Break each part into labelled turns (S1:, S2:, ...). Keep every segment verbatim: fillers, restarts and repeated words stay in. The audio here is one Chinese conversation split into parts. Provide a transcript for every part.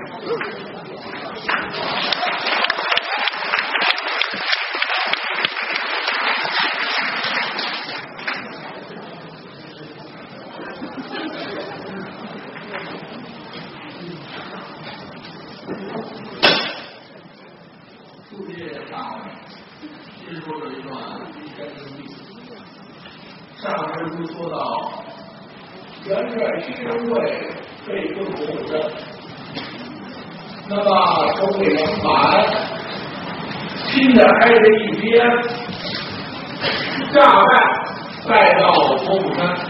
S1: 挨着一边炸弹带到佛祖山，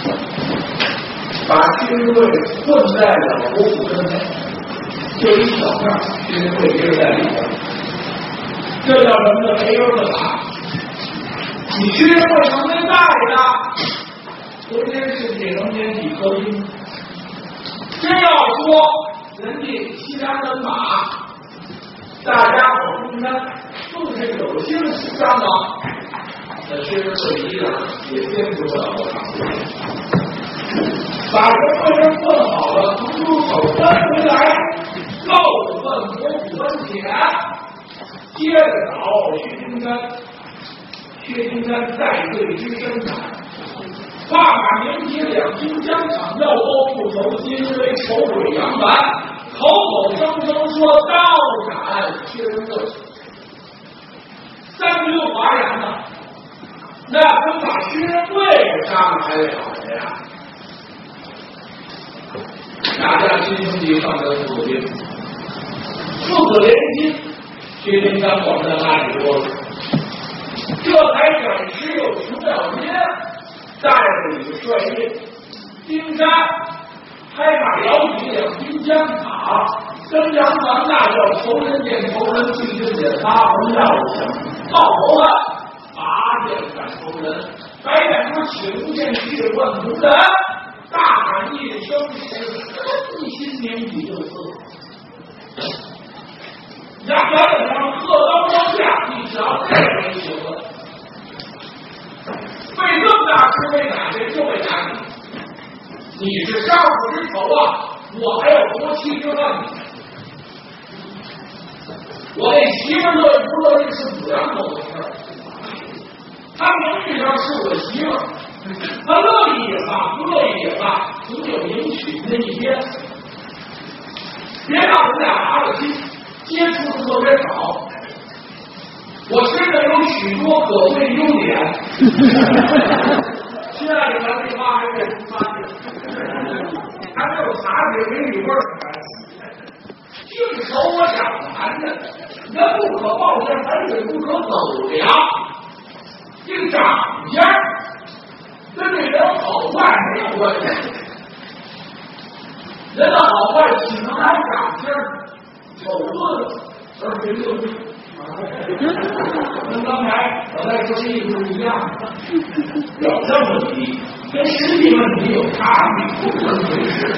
S1: 把军队困在了佛祖山内，就一小片军队接在里边。这叫什么呢？没有的打。你军会能没带的，昨天是也能捡几颗兵。真要说人家西凉人马，大家伙中山。纵是有些伤亡，那军会一样也坚持不了多长时间。把人会人困好了，从出口翻回来，漏问佛祖跟前，接着找薛丁山。薛丁山在对之生产，画马年节两军疆场，要包不愁金威丑鬼杨蛮，口口声声说刀斩薛仁贵。三军哗然呢，那跟把薛仁贵杀了还了得呀！大家亲兄弟上阵父子兵，父子连心，薛丁山广在那里说，这才展示有熊小杰带领率领丁山拍马摇旗两军疆场，跟杨蛮那叫仇人见仇人，对阵见发红耀响。到头了，拔剑斩仇人，白眼珠请见去问同人，大喊一声是一心年底就死。杨满等人喝刀光下，一瞧这没行了，费这么大吃没打谁就会打你，你是杀父之仇啊，我还有夺妻之恨。我那媳妇乐意不乐意是母两口的事儿，她名义上是我媳妇，她乐意也罢，不乐意也罢，总有迎娶那一天。别让我们俩拿了心，接触的特别少。我身上有许多可贵优点。亲爱的，咱这妈还没出发去，还没有茶水没女味儿。净瞅我想谈的，人不可貌相，反水不可走凉。这个长相跟这人好坏没有关系，人的好坏岂能按长相丑恶而评论？跟刚才我在说的意思是一样的，表象问题跟实际问题有差别，不能对视。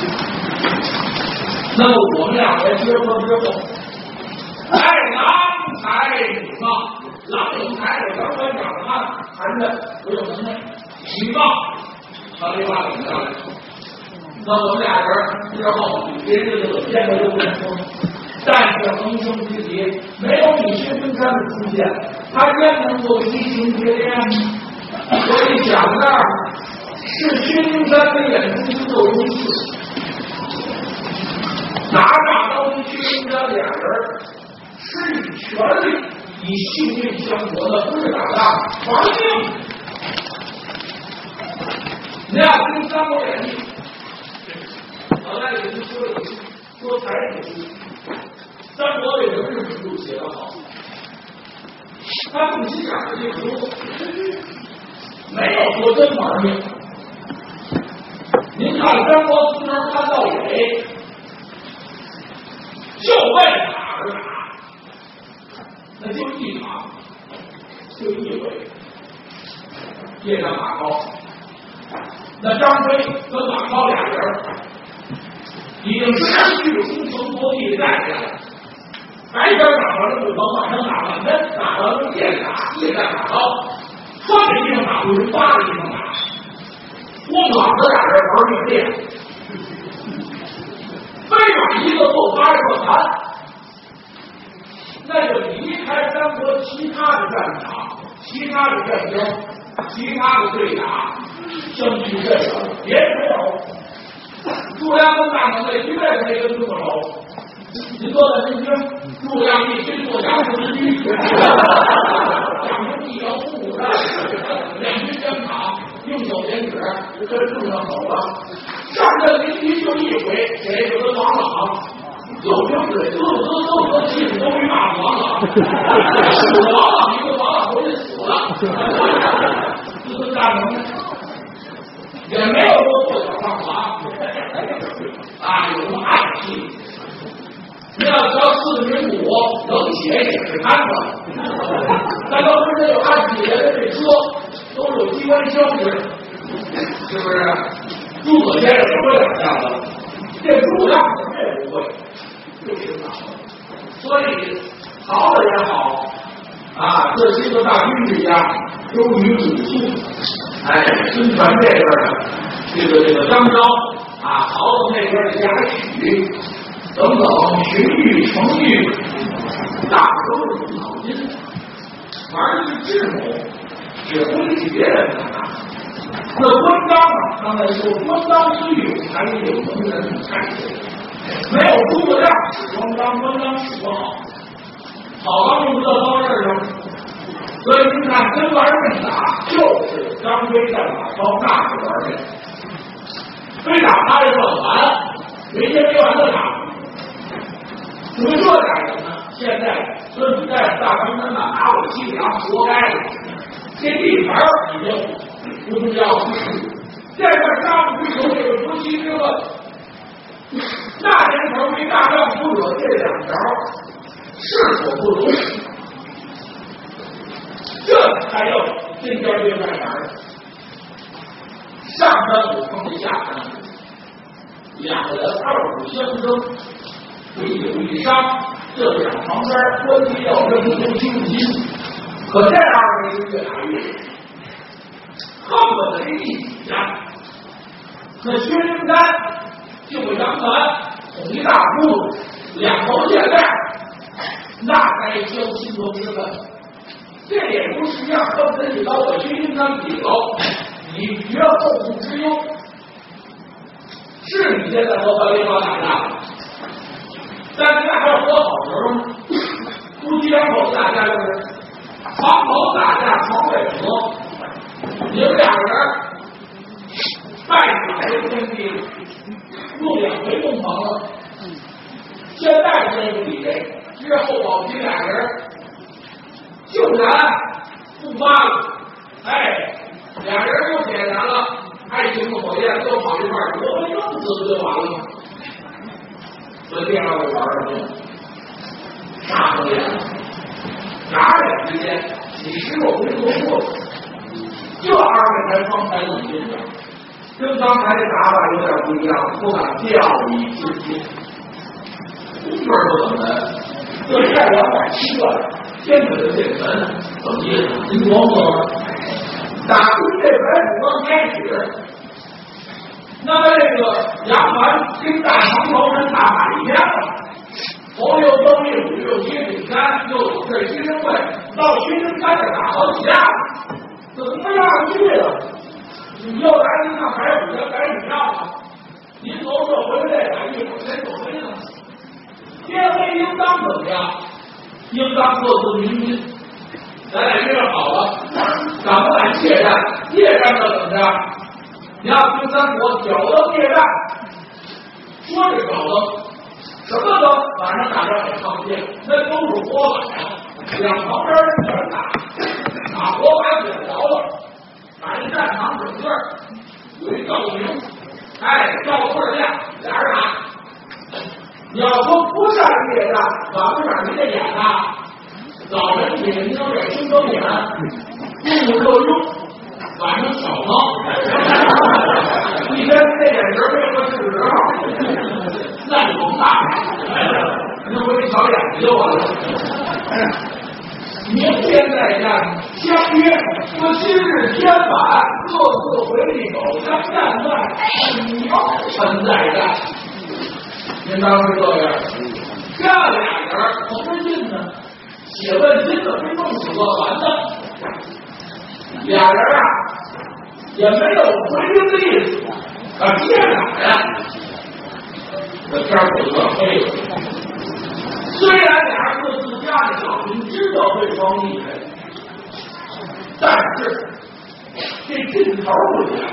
S1: 那么我们两个结婚之后，哎，郎才女貌，郎有才，我刚才讲了，谈的我有能耐，女貌，把这话领下来。那我们俩人之后，这日子见得又变丰，但是横生之节，没有你薛丁山的出现，他真能够移情结恋吗？所以讲这儿是薛丁山的眼中只有一次。拿大刀跟薛丁山俩人是以权力以性命相搏的，不是打仗玩命。你要听《三国演义》，老大有人说了一句，说才子书，三国里的日本书写得好，他不欣赏的这个书没有说真玩命。您看三国从头看到尾。就为打而打，那就一场，就一回。夜上马超，那张飞跟马超俩人已经失去了攻城夺地的概念了。白天打完了不成，晚上打完真打完了夜打，夜战马超，穿的地方打不如扒的地方打，光膀子俩人玩命练。飞马一个后八个盘，那就离开三国其他的战场、其他的战争、其他的对打，争取这个别没有。诸梁跟大门内一辈子没跟这么熟，您坐在身边，诸梁必须做假不知虚，讲究一摇五五的，两军相场，用手点指，跟路上走了。上阵临敌就一回，谁就是王朗，有名是嘚嘚嘚嘚气都没骂王朗，死了王朗一个王朗回去死了，这是大门也没有说不想上床，啊，有什么爱气？你要瞧四个人骨，冷血也是看的，那都是这有暗器人这车都有机关枪支，是不是？诸葛先生不会两下子，这诸葛亮这不会，就是脑。所以曹操也好啊，这些个大军事家都于主诉，哎，宣传这边的这个这个张昭啊，曹操那边的贾诩等等，荀彧、程昱，大都是脑筋，玩的是智谋，指挥起别人的。那关张啊，刚才说关张虽有才有能人才学，没有诸葛亮使关张，关张使不好，好钢用不到刀刃上。所以您看，跟玩命打，就是张飞在马超那是玩命，非打他这个完，没接没完的打。怎么这点人呢？现在孙子带着大长征呢，拿我西凉活该了，这地盘已经。不重要，这个张不求这个夫妻之问，那年头没大丈夫者这两条是否不容？这才要真交接在哪儿？上山五碰下山，两个人二虎相争，会有一伤，这两旁边关系要争都揪心，可这二位是越打越远。恨不得一起家，那薛丁山就个杨凡捅一大窟窿，两头箭袋，那该交心头之恨。这也不是样，恨不得你把我薛丁山比了，你绝后顾之忧。是你现在和白莲花打架了，但是那还有和好时候呢。夫妻两口子打架就是床头打架床尾和。你们两个人拜两回天地了，入两回洞房了。现在谁不理谁？之后保齐俩人竟然不发了，哎，俩人又点燃了爱情的火焰，都跑一块儿，我们弄死不就完了吗？所以第二个玩什么？杀火焰，俩人之间你使我回头过。这二位才方才冷静的，跟刚才的打法有点不一样，不敢掉以轻心。这不怎么的，这太两百七万，天子的这门怎么意思？您琢磨，打出这白虎刚开始，那么这个杨凡跟大长头人打马一天了，头又登一虎，又接顶山，又有这新生会，到新生山这打好几架了。怎么样去了？你又来一趟白虎的白虎票了，您从这回来打一会儿先走飞了。天黑应当怎么样？应当各自明君。咱俩约好了，敢不敢借战？借战的怎么着？你要听三国挑灯夜战，说是挑灯，什么灯？晚上打仗也看不见，那都是火把呀，两旁边全打。把火把点着了，把这战场整个有一照明，哎，照对亮，俩人打。你要说不善夜战，晚不让人家演啊？早晨起来，您有点青灯眼，中午热用，晚上小猫，一天这眼神没个四十号，那你甭打，那我一小眼睛就完了。明天再战，相约说今日天晚，各自回里狗相战断，明晨再战。 您当时这样，这俩人不对劲呢，写问题怎么弄死个完了？俩人啊也没有回应的意思，啊，接哪呀？这天儿给个黑了。虽然俩人各自家里老人知道对方厉害，但是这劲头不一样。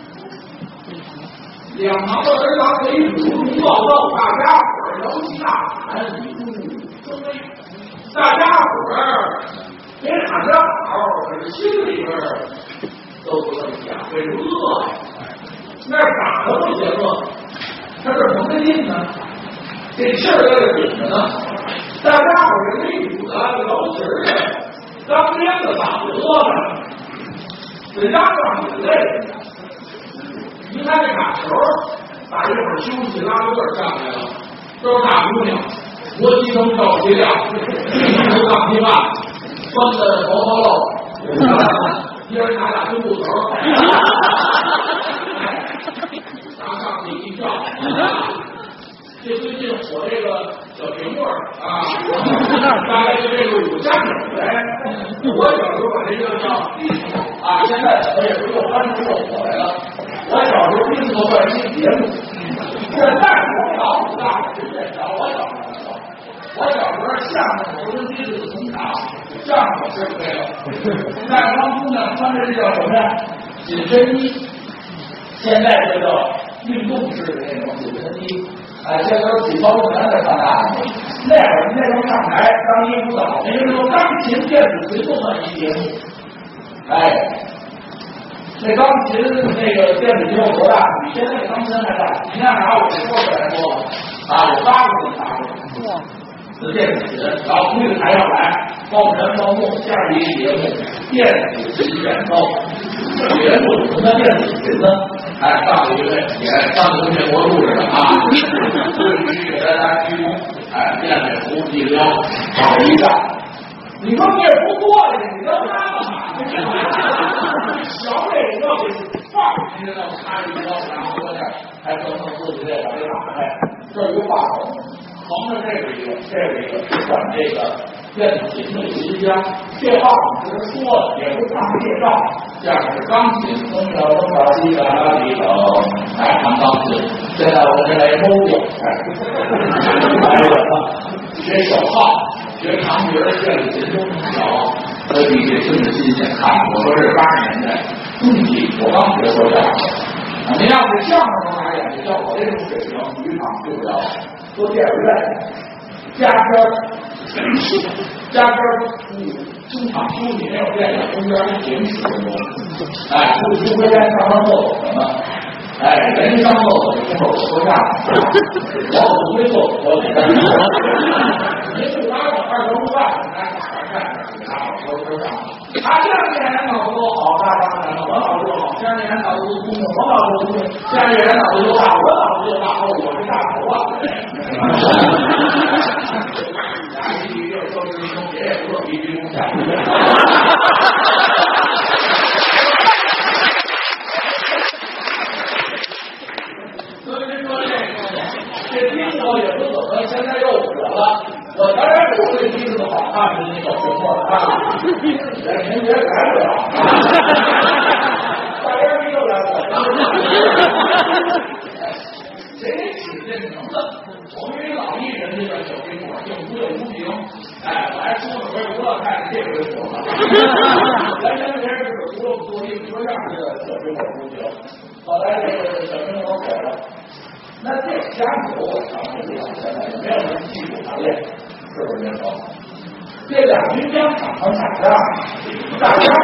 S1: 两旁的人狼为主动报告，大家伙儿摇旗呐喊，一步登位。大家伙儿别喊着好，可是心里边都不这么想，为什么饿呀？那打的不行了，他这什么劲呢？这气儿在这顶着呢。大家伙儿为主的摇旗儿的，当天的嗓子多了，这嚷嚷挺累的。一看这打球，打一会儿休息，拉个队上来了，都是大姑娘，国旗灯照齐亮，都杠皮袜，穿的毛毛露，一人拿俩墩布头，拿上去一照，这最近火这个小平棍啊，大概就这个五加九呗。我小时候把这个叫啊，现在怎么也不又翻出又火来了。我小时候听过段期节目，现在我老不大了，真的。我小时候，我小时候相声我跟第四从场，相声吃亏了。那帮姑娘穿着这叫什么呀？紧身衣，现在这叫运动式的那种紧身衣。哎，现在都体操运动员在上大，那会儿那时候上台当一舞蹈，那时候钢琴电子随动的一节目，哎。那钢琴那个电子琴有多大？比现在的钢琴还大。你看拿我说出来说啊，有八个人拿过。这电子琴，然后从这个台上来，报人报幕，下一节目电子琴演奏，节目什么电子琴呢？哎，上个月也上个月魔术似的啊，对于给大家鞠躬，哎，电子胡一撩，往一站。你说你也不过去，你让他干嘛？小磊要给放进去了，他一撩，然后搁这儿，还等等自己再把这打开。这儿有把手，横着这个一个，这个一个是管这个电子琴的琴箱。这话我们是说的，也不是当介绍。这样是钢琴，东小东小西嘎啦里头，哎，弹钢琴。现在我们来摸过，哎，来了，学小号。学长笛儿、电子琴都能调，所以这听着新鲜。看，我说是八十年代中期，我刚学说相声。啊，您要是相声从哪演？像我这种水平，语场去不了，做电影院，加片加片嗯，中场休息没有电影，中间还停十分钟。哎，不出回来上上厕所什么？哎，人上厕所就空手说相声，我不会做，我给他您不拿我二头饭，拿哪儿干？拿我说说相声。他这两年脑子都好，那当然了，我脑子好，这两年脑子都聪明，我脑子聪明，这两年脑子又大，我脑子又大，后我是大头啊。俩一比六，都是一种别也不是比比共享。这听我也不怎么，现在又火了。我当然不会听着好看的那个什么啊，您别改不了，大家又来我。谁起这名字？我们这老艺人这个小苹果，又无有无名。哎，我还说了，我说吴老太太这回火了。咱原来是除了做一说相声的小苹果无名，后来这个小苹果火了。那这家有我常说的，现在没有人技术行业，是不是您说？这两军疆场上打仗，大家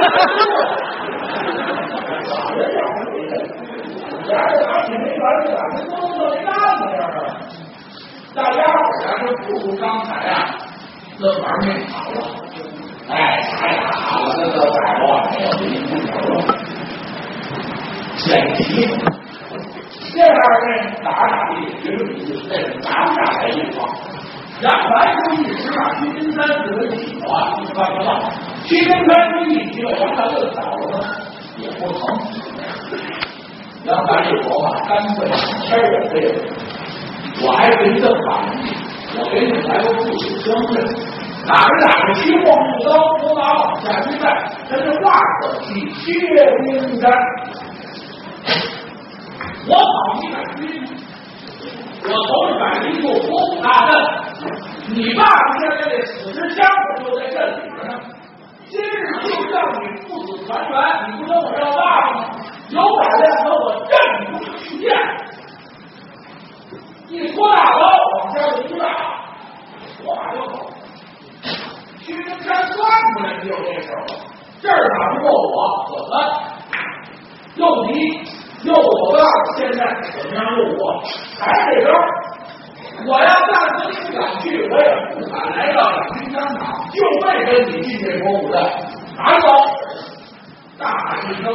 S1: 打人两个人，俩人打起没完的，这都都没干呢这是。大家伙儿都不如刚才啊，那玩命打了，哎，打呀打了，那个打了没有这一条了，险题。这样呢，打打的也就是你这是打不打的地方。让来出一时把屈金山得起啊，你看不到。屈金山出一起，杨凡就倒了，也不疼。杨凡一琢磨，干脆天也废了， 我还给你这反应，我给你来个不死生日，哪个哪个西望不高，我把往下一带，这是画手气，血冰山。我跑一百军，我头一百军就国府大阵，你爸爸现在这死尸箱子就在这里边呢。今日就让你父子团圆，你不跟我要爸爸吗？有胆量和我正面去见。一拖大刀往下就一打，哇就走。薛丁山算出来就这事儿了，这儿打不过我怎么办？又你又我爸爸现在怎么样又我，还这招。我要暂时不敢去，我也不敢来到两军商场，就为跟你进这国府的。拿走！大喊一声，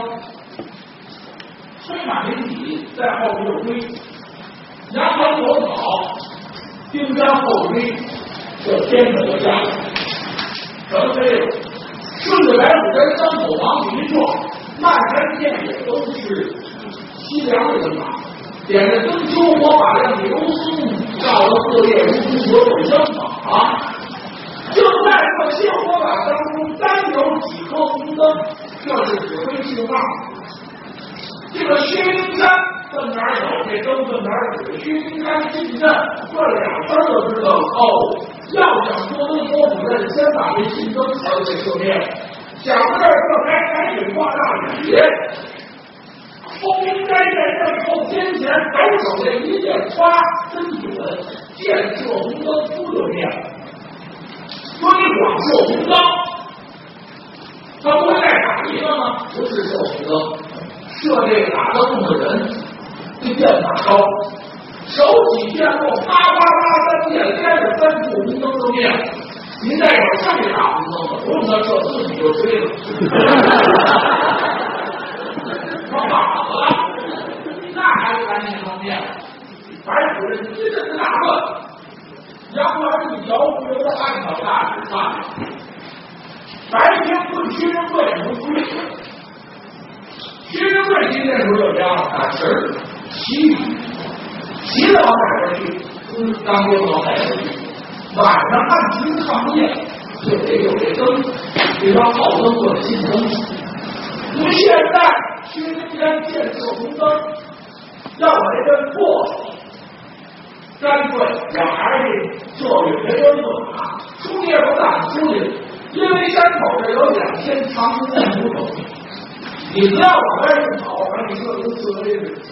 S1: 催马临体，在后头追。杨门左跑，丁香后追，这天子就下来。成飞了，顺着白虎山三口往里一撞，漫山遍野都是西凉的人马。点着灯秋火把这李如松照得四叶如同火种生马。就在这星火把当中，单有几颗红灯，这是指挥信号。这个薛丁山奔哪儿走，这都奔哪儿走。薛丁山进镇，这俩分就知道哦。要想说跟国府镇，先把这信灯词给射灭了。想到这儿，这才赶紧挂大礼。后应该在正后天前，抖手这一剑，唰，真准，箭射红灯，扑就灭了。推广射红灯，他不会再打一个吗？不是射红灯，射这个打得动的人，这箭法高，手起剑落，啪啪啪三箭，连着三处红灯就灭了。您再有上去打红灯了，不用他射，自己就追了。说靶子，那还是赶紧能灭了。白虎人一阵大乱。杨官一摇不由得按到大指上，白天问薛仁贵不追，薛仁贵今天时候就这样打神儿，骑骑着往哪边去？嗯，当兵往哪边去？晚上按军抗夜，就得有这灯，这张号灯做新灯。你现在薛丁山建设红灯，要把这灯破了。干脆我还是做与别人不打，出夜不敢出去，因为山口这有两千长弓弩手，你不要往外面跑，把你射出刺猬去。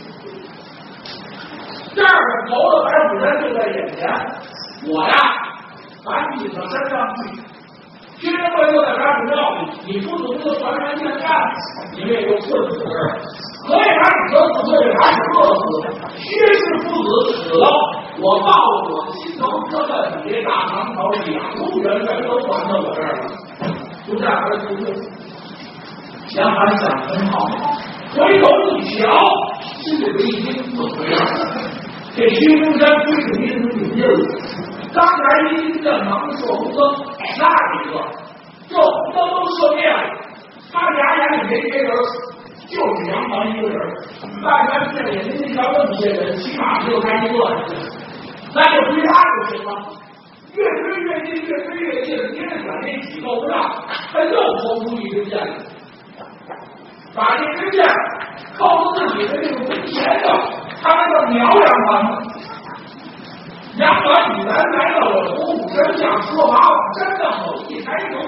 S1: 这儿的头的白虎山就在眼前，我呀，赶紧到山上去。薛仁贵就在白虎庙里，你不懂这传传现干，你们也就困死这儿。可以把你哥死，可以把你哥死，薛氏父子死了。我报了我的心头之恨，别大唐朝两路人全都传到我这儿了，就这样而出去。杨凡想很好，回头一瞧，心里边一惊，怎么回事？这薛丁山归属民族有印了，刚才一阵忙射红灯，那一个这红灯都射灭了，他俩眼里没别人，就是杨凡一个人。大山县里您瞧这么些人，起码就他一个。那就追他就行了，越追越近，越追越近，别人管那几够不上，他又抽出一支箭，把这支箭靠到自己的这个门前头，他那个瞄杨凡，杨凡已然来到了虎虎山下，说马往山上走，一抬头，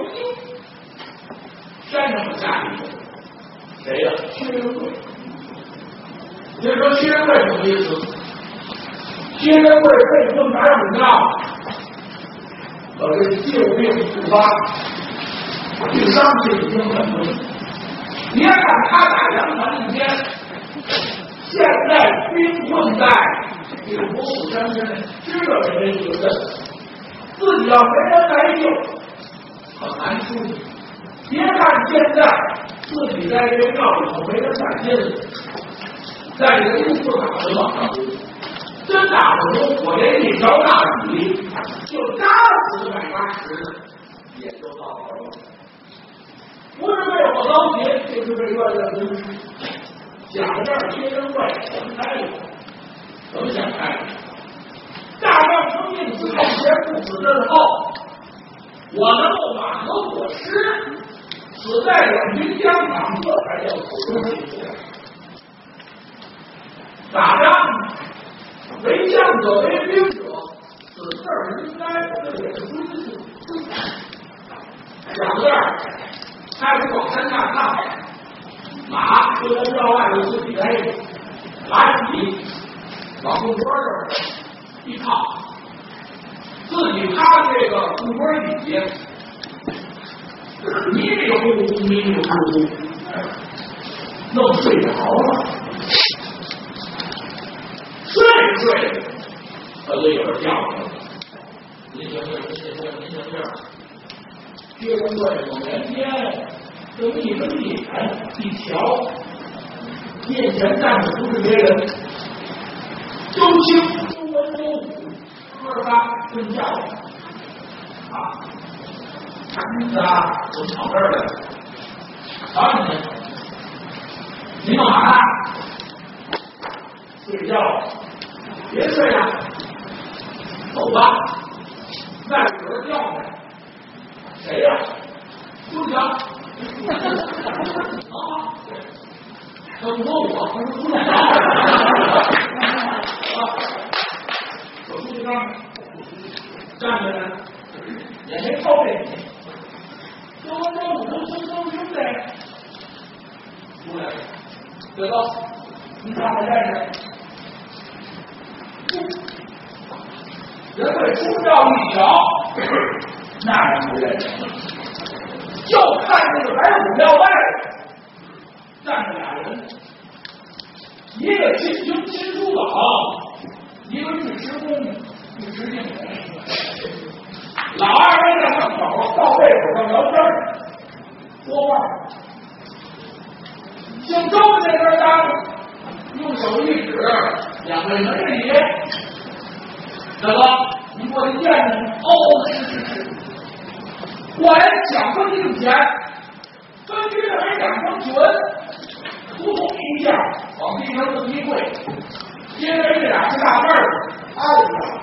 S1: 山上下一个谁呀？薛仁贵。别说薛仁贵什么意思？薛仁贵被困白虎庙，可是旧病复发，这伤势已经很重。别看他打杨凡一天，现在兵困在这个国虎山之内，知道人家这个阵，自己要没人来救，很难出去。别看现在自己在这个庙里头没人敢进来，在这个金字塔的往上追。真打不中，我连一条大雨就扎死百八十，也就到头了。不是为我高洁，就是为乱乱真实。讲到这儿，薛仁贵想开了，怎么想开了？ 让生命自后先不死之后，我能够马革裹尸，死在远军疆场，这才叫死中行者。打仗为将者为兵者，此事儿应该这也是规矩。小个儿开始往山下看，马就在庙外头自己待着，拿起往供桌这儿一靠，自己趴这个供桌底下，迷迷糊糊，迷迷糊糊，弄睡着了。睡着睡着，他就有人叫他了：“您醒醒，您醒醒，您醒醒！”薛仁贵猛然间睁一睁眼，一瞧，面前站的不是别人，周青、周文、周武哥仨真叫他啊！您仨怎么跑这儿来了？瞧瞧您，您干嘛呢？睡觉，别睡了，走吧。外边有人叫你。谁呀、啊？朱强。啊，他不说我，他说朱强。啊，我朱强站着呢，也没靠背你。周文周武都生生兄弟，出来，岳高，你看我认识。人会出庙一瞧，那人不认识，就看这个白虎庙外站着俩人，一个进京亲书宝，一个尉迟恭、尉迟敬美。老二人在门口靠背口上聊天说话，姓周的那边当用手一指，两位门人爷。大哥，你过去见见。哦，是是是。果然讲分定钱，分居的没讲成准，扑通一下往地上这么一跪，因为这俩是大辈儿，二了。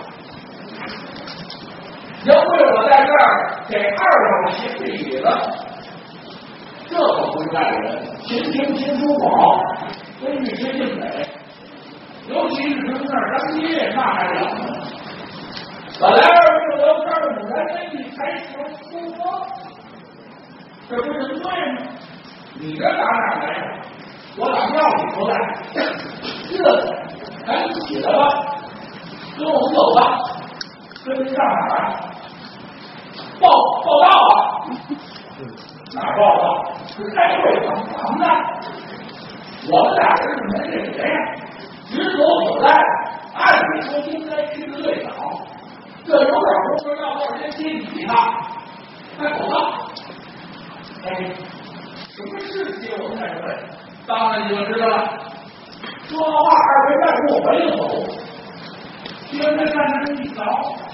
S1: 因为我在这儿给二老写礼了，这可不是外人。秦廷、秦叔宝跟尉迟敬美，尤其是他们那儿当爹，那还了呢。本来二十聊天的猛然间一抬头出风，这不是对吗？你这打哪来的？我打庙里出来。这赶紧起来吧，跟我们走吧。跟您上哪儿？报报道啊！哪儿报道？是开会访谈的。我们俩人是门人爷，职责所在，按理说应该去的最早。这有点功夫要多少天心理呢？开口了，哎，什么事接我们开会？当然你们知道了。说话二位再给我回应走。薛仁贵看着一瞧，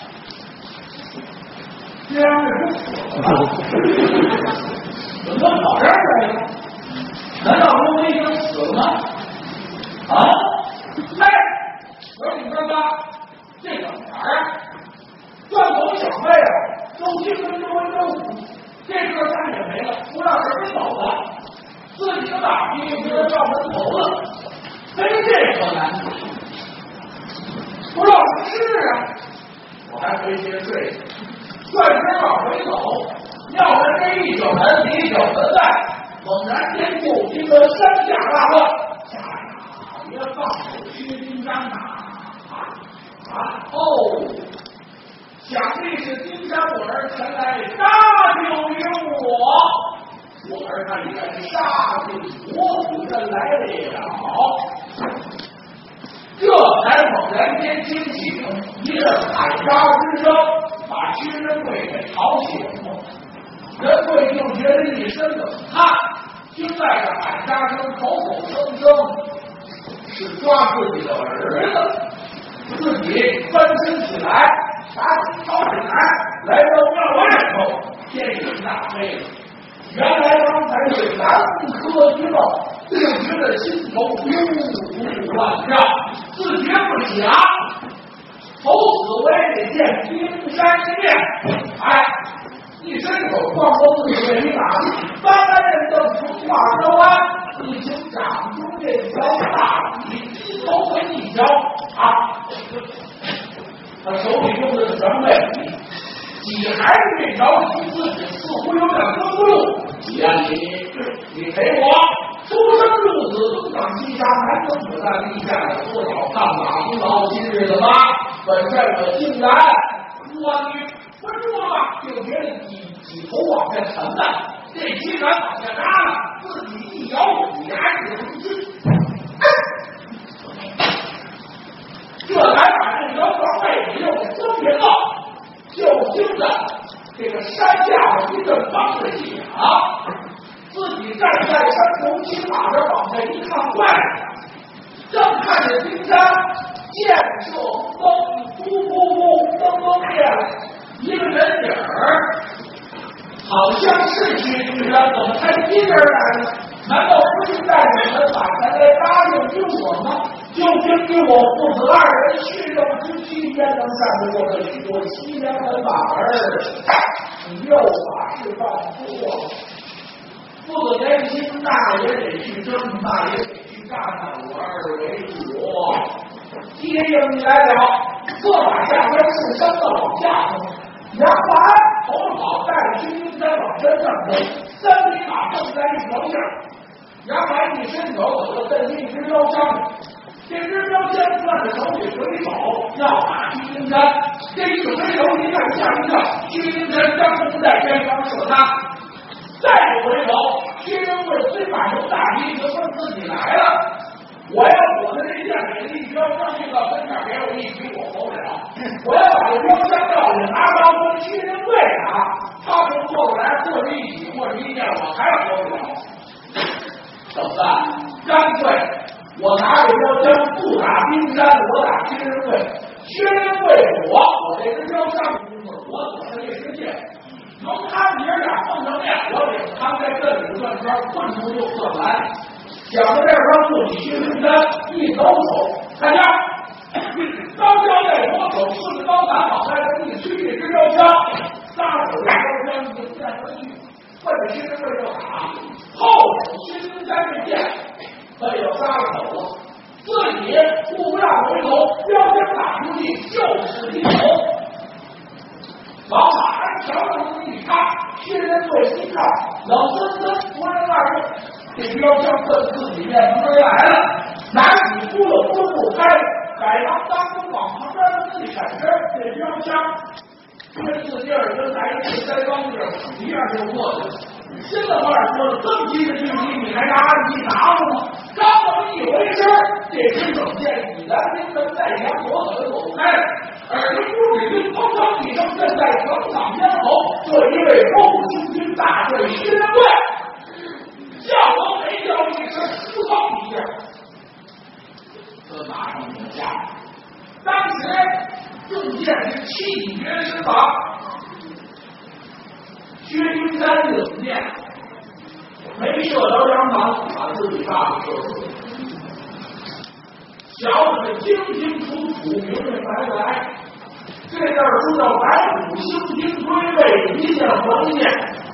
S1: 这样是死了，怎么跑这儿来了？难道说我已经死了吗？啊！哎，我说你哥仨，这怎么玩啊？断头小辈啊，周青跟周文周武，这哥仨也没了，不让人走了，自己的大批评人让人走了，没这可难的。不知道是啊，我还回些睡，转身往回走，要人这一脚门，一脚门外，猛然间就听得山下大乱，下呀，别放手薛金章啊啊哦！想必是金山我儿前来搭救于我，我儿他也杀进国府镇来了。这才猛然间惊醒，一阵喊杀之声，把薛仁贵给吵醒了。仁贵就觉得一身冷汗，听外边喊杀声，口口声声是抓自己的儿子，自己翻身起来。打起朝起来，来到庙外头，天已大黑了。原来刚才是南柯一梦，就觉得心头呜呜乱跳，自觉不暇，头死为见冰山一面，哎，一伸手晃过自己为打，翻来人的从马州湾，已经长出这条大笔，一头和一条啊，他手里用的是什么问题？你还是没着急，自己似乎有点跟不住。呀，你你陪我出生入死，东挡西杀，南征北战，立下了多少抗马功劳？今日的妈，本帅我竟然我你不住了吧？就觉得几几头往下沉了，这鸡卵往下扎了，自己一咬虎牙也不进。这才把这摇床背里又给松平了。就听着这个山下的一阵风的响，自己站在山头骑马着往下一看，怪正看着冰山箭射红灯，呼呼呼，灯光亮，一个人影儿，好像是去女人，怎么才一人来呢？难道不是带你们晚上来答应于我吗？就凭你我父子二人血肉之躯，焉能战得过这许多西凉的马儿？你又把事办错了。父子年轻，大也得去争，大也得去干呢。我二为主，接应你来了，策马下边是生的往下冲。杨环头好带着军兵在往身上走，三匹马正在一条线。杨环一伸手走到镇定之标上。这只标枪攥着手里回手，要打屈丁山。这一回头一看，吓一跳，屈丁山张弓在前方射他。再一回头，薛仁贵虽把牛大逼就问自己来了，我要我的这剑给立标枪一到跟前给我一举，我活不了。我要把这标枪撂下，拿刀跟薛仁贵打，他从后来或者一举或者一剑，我还活不了。怎么办？干脆。我拿着标枪不打冰山，我打薛仁贵。薛仁贵我，我这支标枪我躲着这支箭，能他们爷俩碰上面，我领着他们在这里转圈，困住就困完。想到这边不理薛丁山，一抖手，看家，刀枪在左手，顺着刀杆往外头一推，这支标枪，撒手这标枪就箭回去，奔着薛仁贵就打。后手薛丁山这箭。他要杀手了，自己不让回头，标枪打出去就是一头。老马鞍桥上一看，薛仁贵一看，老孙孙夫人二人，这标枪奔自己面门来了，拿起秃噜扑不开，改行当中往旁边的一闪身，这标枪跟自己耳根来一腮帮子，一下就过去了。现在话说了，这么近的距离，你还拿你打我吗？刚这么一回身，这只冷箭已然兵门在前，我可就走开了。而这不止兵砰砰一声震在横场咽喉，这一位后兴军大帅薛仁贵，叫都没叫一声，扑通一下，这马上就下。当时用箭是气绝身亡。薛丁山冷箭没射着杨芒，把自己爸爸射死了。小子清清楚楚，明明白白。这字儿说到白虎星星归位，一箭还箭。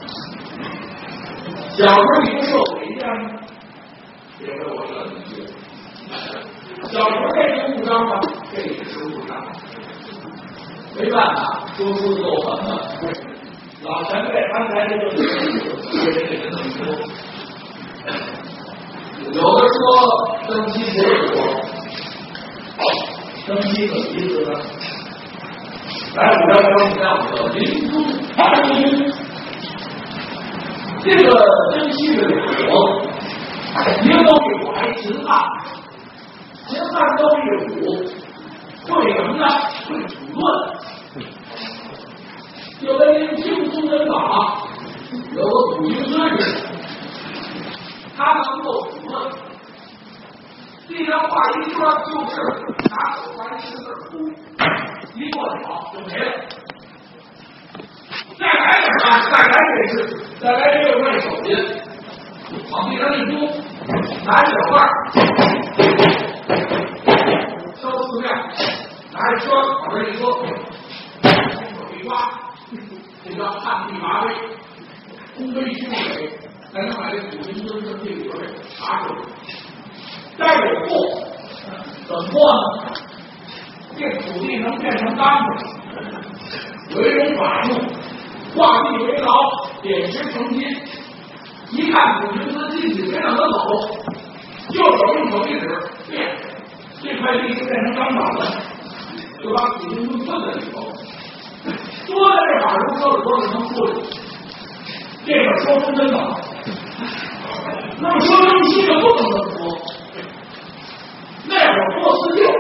S1: 小时候你不射鬼箭吗？别给我射你箭。小时候这是误伤吗？这也是误伤。没办法，说出就狠了。老前辈安排这个事情，也得给他这么说。有的说登基结果，登基怎么意思呢？来，五幺幺这样的临终传音，这个登基的果，一个都有还秦汉，秦汉都有武，会什么呢？会土论。有的人听苏文法，有个土行孙人，他能够土论。这张话一说就是拿手翻十字哭，一过了就没了。再来点啊，再来这次，再来这个魏手印，往地上一丢，拿小块儿，烧四面，拿一圈往这一搁。 瓜，这叫旱地拔威，功卑虚伪，才能把这土地尊称这里边给查出来。再有破，怎么破呢？这土地能变成钢子，为人法木，画地为牢，点石成金。一看土地尊进去，别让他走，右手用手一指，变，这块地就变成钢板了，就把土地尊困在里头。多在这法如说的多是能处理，这个说中真的。那么说中西的不能这么说。那会儿波斯六，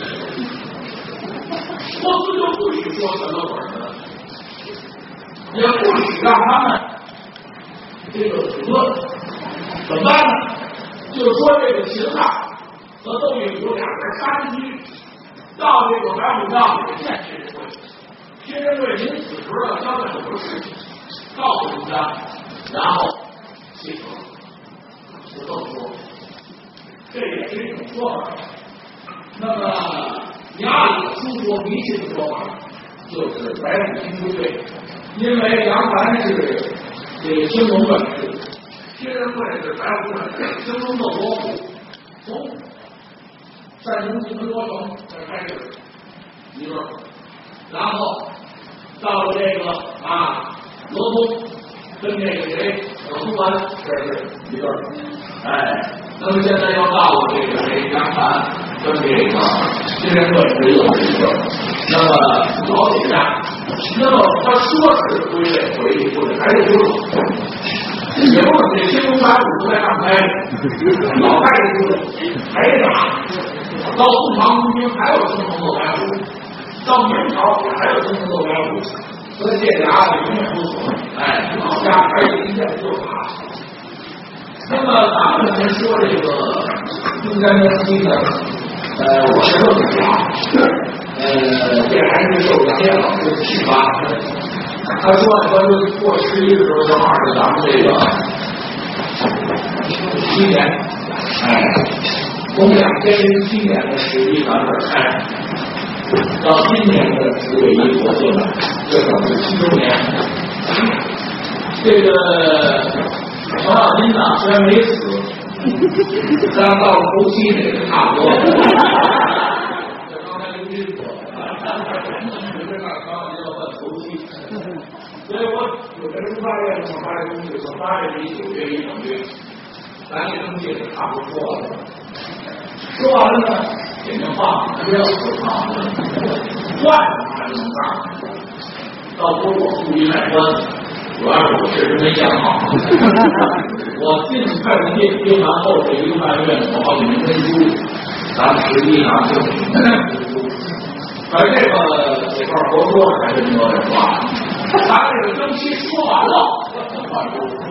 S1: 波斯就不许说什么本的，也不许让他们这个讨论，怎么办呢？就说这个秦汉和窦玉虎俩人山居到这个白虎庙里见薛仁贵，薛仁贵临死时要交代很多事情，告诉人家，然后写成就这么说。这也是一种说法。那么你按理书说迷信的说法，就是白虎星不对，因为杨凡是这个青龙本事，薛仁贵是白虎本事，青龙斗罗虎，从山东济门多城这开始一个，然后到了这个啊罗东跟这个谁葛苏完这是一对，哎。那么现在要到了这个谁杨凡跟这个薛仁贵是又是一个，那么老铁家，那么他说是归类回忆或者还是说，也不是这青龙白虎都在看开，老太太说的还打，到宋朝中间还有青龙斗白虎，到明朝也还有青龙斗白虎，所以这俩永远不错，哎，老家还有一件就打。那么咱们先说这个中山江西的，呃，我是这么讲，呃，这还是受杨艳老师的启发。他说，他说过十一的时候正好是咱们这个七年，哎，从两千零七年的十一咱们这开始，到今年的十月一国庆了，这等于七周年。这个。程咬金呢，虽然没死，但到了头七也是差不多。这刚才刘军说，你这看程咬金要到头七，所以我有的人发现我发这东西，我发这一九月一等于，咱这东西也差不多说了。说完了呢，也能放，还不要说放，换还不能放。到时候我故意卖关子。主要是我确实没想好，我进快递店订完后这一个半月，我好几没分书，咱们实际上就而这个这块合作还是有点话，咱这个征期说完了，我怎么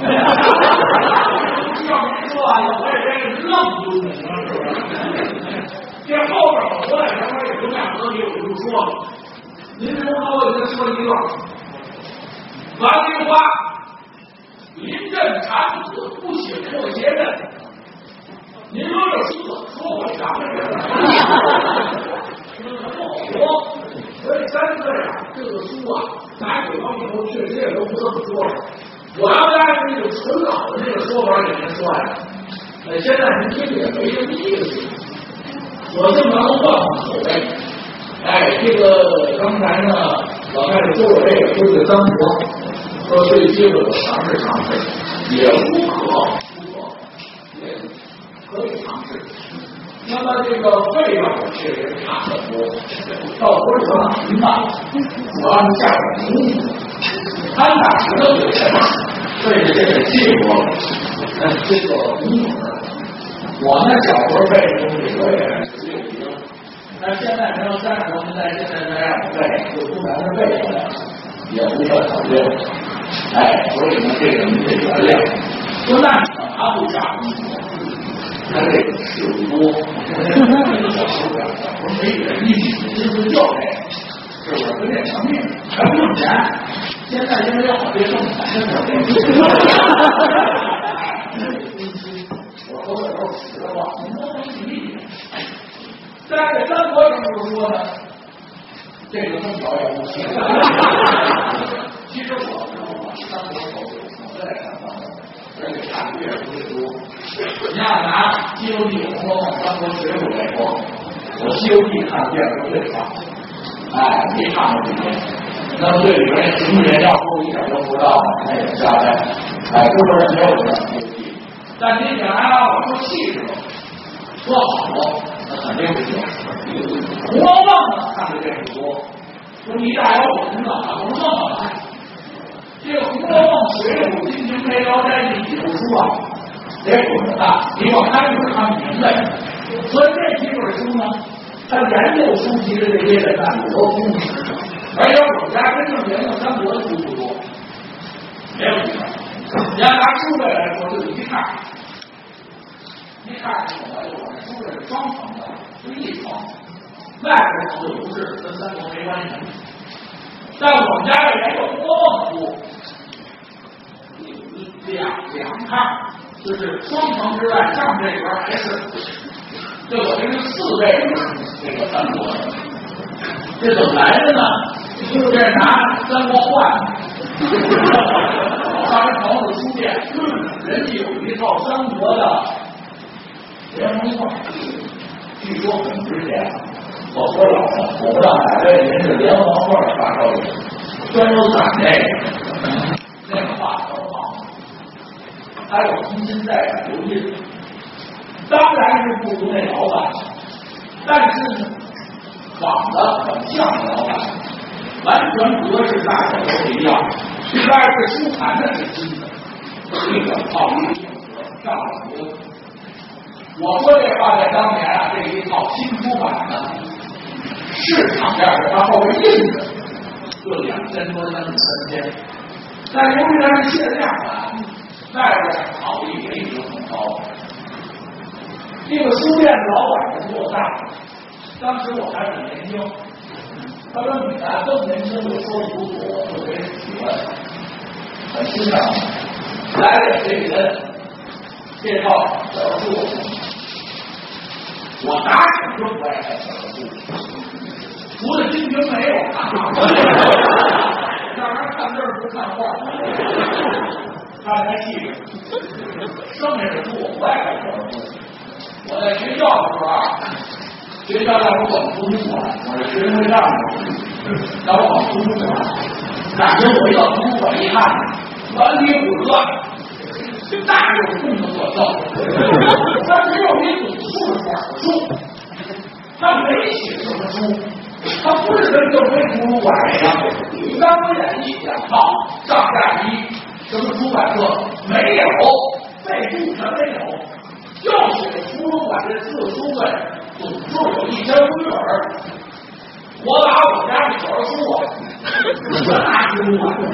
S1: 要没说完了，我也真是愣住了，是不是？这后边我在前面也不想和你，我就说了，您别说我给他说一段。王金花临阵产子，不请过节任。您说这书怎么说我想着这个不好说，所以干脆啊，这个书啊，拿给王以后确实也都不这么说了。我要按照那个纯老的这个说法给您说呀，呃，现在您听也没什么意思，索性咱们换换口味。哎，这个刚才呢，老太太说我这个说这个张婆。说最基本的尝试尝试，也无可不可，也可以尝试。那么这个费用确实差很多，到不是说很慢，主要是下点功夫。安打石头有钱，费的这个技术，呃，这个功夫。我呢，小时候背的东西我也是有一个，但现在没有三十多年代，现在这样背，就不难是背下来，也不算考究。哎，所以呢，这个你得原谅。说那你干嘛不下功夫？他这个事多，小时候小时候没人一起亲自教这个，是不是？跟这成命还不用钱。现在因为要往这挣钱，我说的都是实话，您都没理。在这三国上不是说呢，这个弄表演不行。 阅读的书。你要拿《西游记》《红楼梦》《三国》《水浒》来说，我《西游记》看第二回最少，哎，没看过几遍。那么这里边什么人要说一点都不知道，那也瞎掰。哎，中国人没有这么《西游记》，但你想按照我说气势，说好，那肯定不行。《红楼梦》呢，看的这么多，说你大有本事啊，怎么那么来？这个《红楼梦》《水浒》《金瓶梅》《聊斋》这几部书啊，得滚大，你往开始看明白。所以这几本书呢，他研究书籍的这些人呢，有多充实。而且我们家真正研究三国的书不多，没有几本。你要拿书本来说，就一看，一看我就我这书本是双层的，是一层，外边层就不是，跟三国没关系。在我们家这研究《红楼梦》书，两两看，就是双层之外，上这边还是，就等于是四倍这个三国。这怎么来的呢？就是拿三国换的。当时朋友书店，人家有一套三国的连环画，据说很值钱。我说老了，我不知道哪位您是连环画发烧友，专门攒这个，那个画多好，还有重新再版油印，当然是不如那老板，但是呢，仿的很像老板，完全格式大小都一样，但是书盘的是新的，这个套一定漂亮多。我说这话在当年啊，这一套新出版的。市场价是它后边印的，就两千多三三千，但由于它是限量版，外边好一也一直很高。这个书店的老板是做大，当时我还很年轻，他说你啊这么年轻就说不错，我特别喜欢，很欣赏。来了这个人，这套小书，我打死就不爱看小书。除了《金瓶梅》我看过，让人看字儿不看画，看开气质。剩下的书我不爱看小说。我在学校的时候啊，学校让我管图书馆，我是学生会干部，让我管图书馆。感觉我一到图书馆一看，完全混乱，大有空的所造。他只有一组数本书，他没写什么书。它不是跟正规图书馆一样，《三国演义》两套上下集，什么出版社没有，备注全没有，就写图书馆这四个书本，总数有一千多本。我把我家的小书啊，拿图书馆，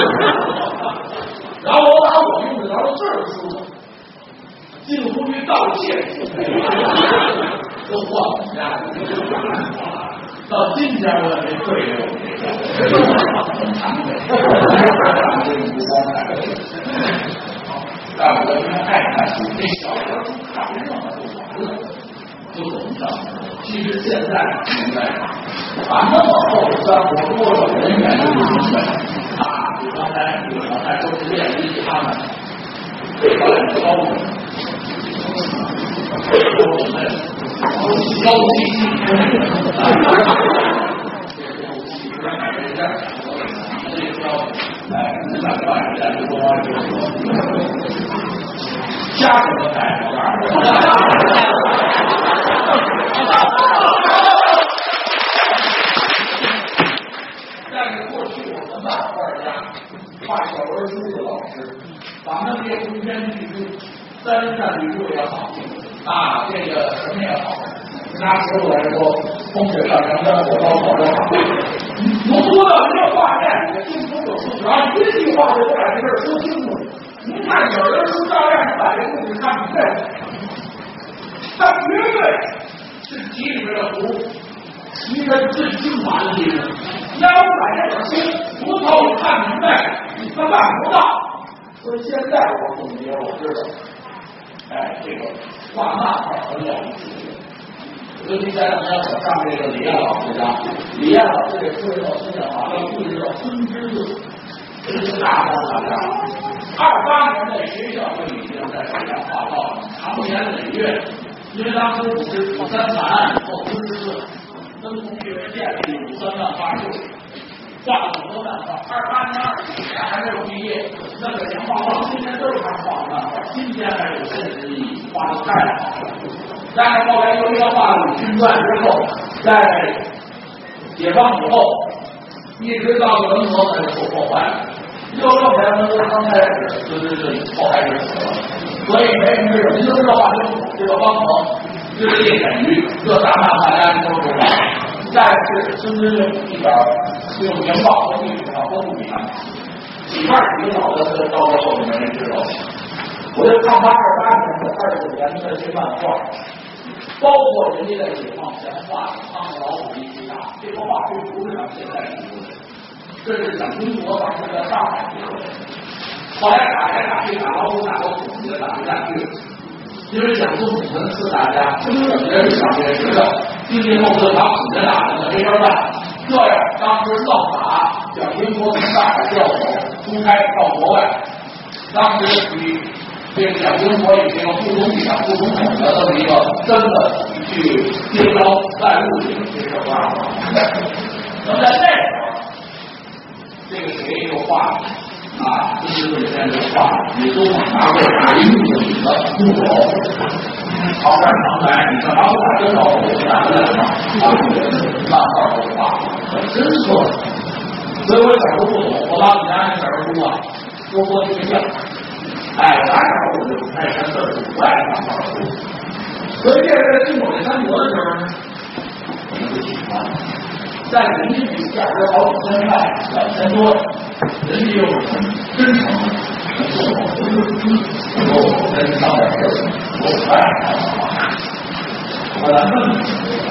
S1: 然后我把我用的着字儿书，近乎于盗窃，都换我们家的。到今天我也没退过，很惭愧。但我因为爱看书，这小时候看着就完了，就懂上。其实现在明白，把那么厚的三国多少人研究不明白啊！比刚才比刚才周志烈一他们，这个人高的，高级。下什么台？但是过去我们漫画家、画小人书的老师，把那些中间巨著、三山巨著也好，啊，这个什么也好，拿石头来说，风水上梁山，火烧考场。能说到人家画面，清楚有数，然后一句话就把这事儿说清楚。您看小人书照样能把这故事看明白，它绝对是集里边的图，集它最精华的地方。要不把这本书从头看明白，他办不到。所以现在我总结，我知道，哎，这个画漫画很了不起。尤其前两天我上这个李艳老师家，李艳老师给说一道思想法，要注意到孙之论。 这是大方向上。二八年在学校就已经在这样报告，长年累月，因为当时五十五三法案以后，四十四跟同学建立五三万画数，画了很多漫画。二八年、二九年还没有毕业，那个年报告今年都是他画的漫画，今天还有现实意义，画的太好了。但是后来由于他画了《军传》之后，在解放以后，一直到文革才受破坏。六六年文革刚开始，就就就后开始死了，所以没什么事。您都知道画清楚，这个方程，这个叶显瑜，这咱们大家都知道。再是孙中山一边用年报和历史上都不一样，几块几个脑袋是到了后面没人知道。我就看他二八年的、二九年的这些漫画。包括人家在解放前画的康老虎一起打，这幅画并不是咱们现在提出的，这是蒋经国当时在上海提出的。后来打来打去，打老虎打老虎，也打来打去，因为蒋宋楚文四大家，我觉得是蒋介石的经济后盾把苦的打的没法办，这样当时愣打蒋经国从上海调走，出差到国外，当时比。这个蒋经国以这个副总理、副总统的这么一个真的去接招在路里这事儿办法。那么在那时候，这个谁就画了啊，孙中山就画了，你都拿过打一木椅子木头，朝山长来，你看老打这老虎打的来嘛，啊，漫画都画了，很深刻。所以我小时候不懂，我老你家那小时候啊，多播学校。哎，哪有我就爱看字儿，不爱看画书。所以这个在听我这三国的时候呢，我们就喜欢。在人家比价值好几千块、两千多，人家又是很真诚的，很做好，不是低，然后我跟上点事儿，我不爱看画。我来问你，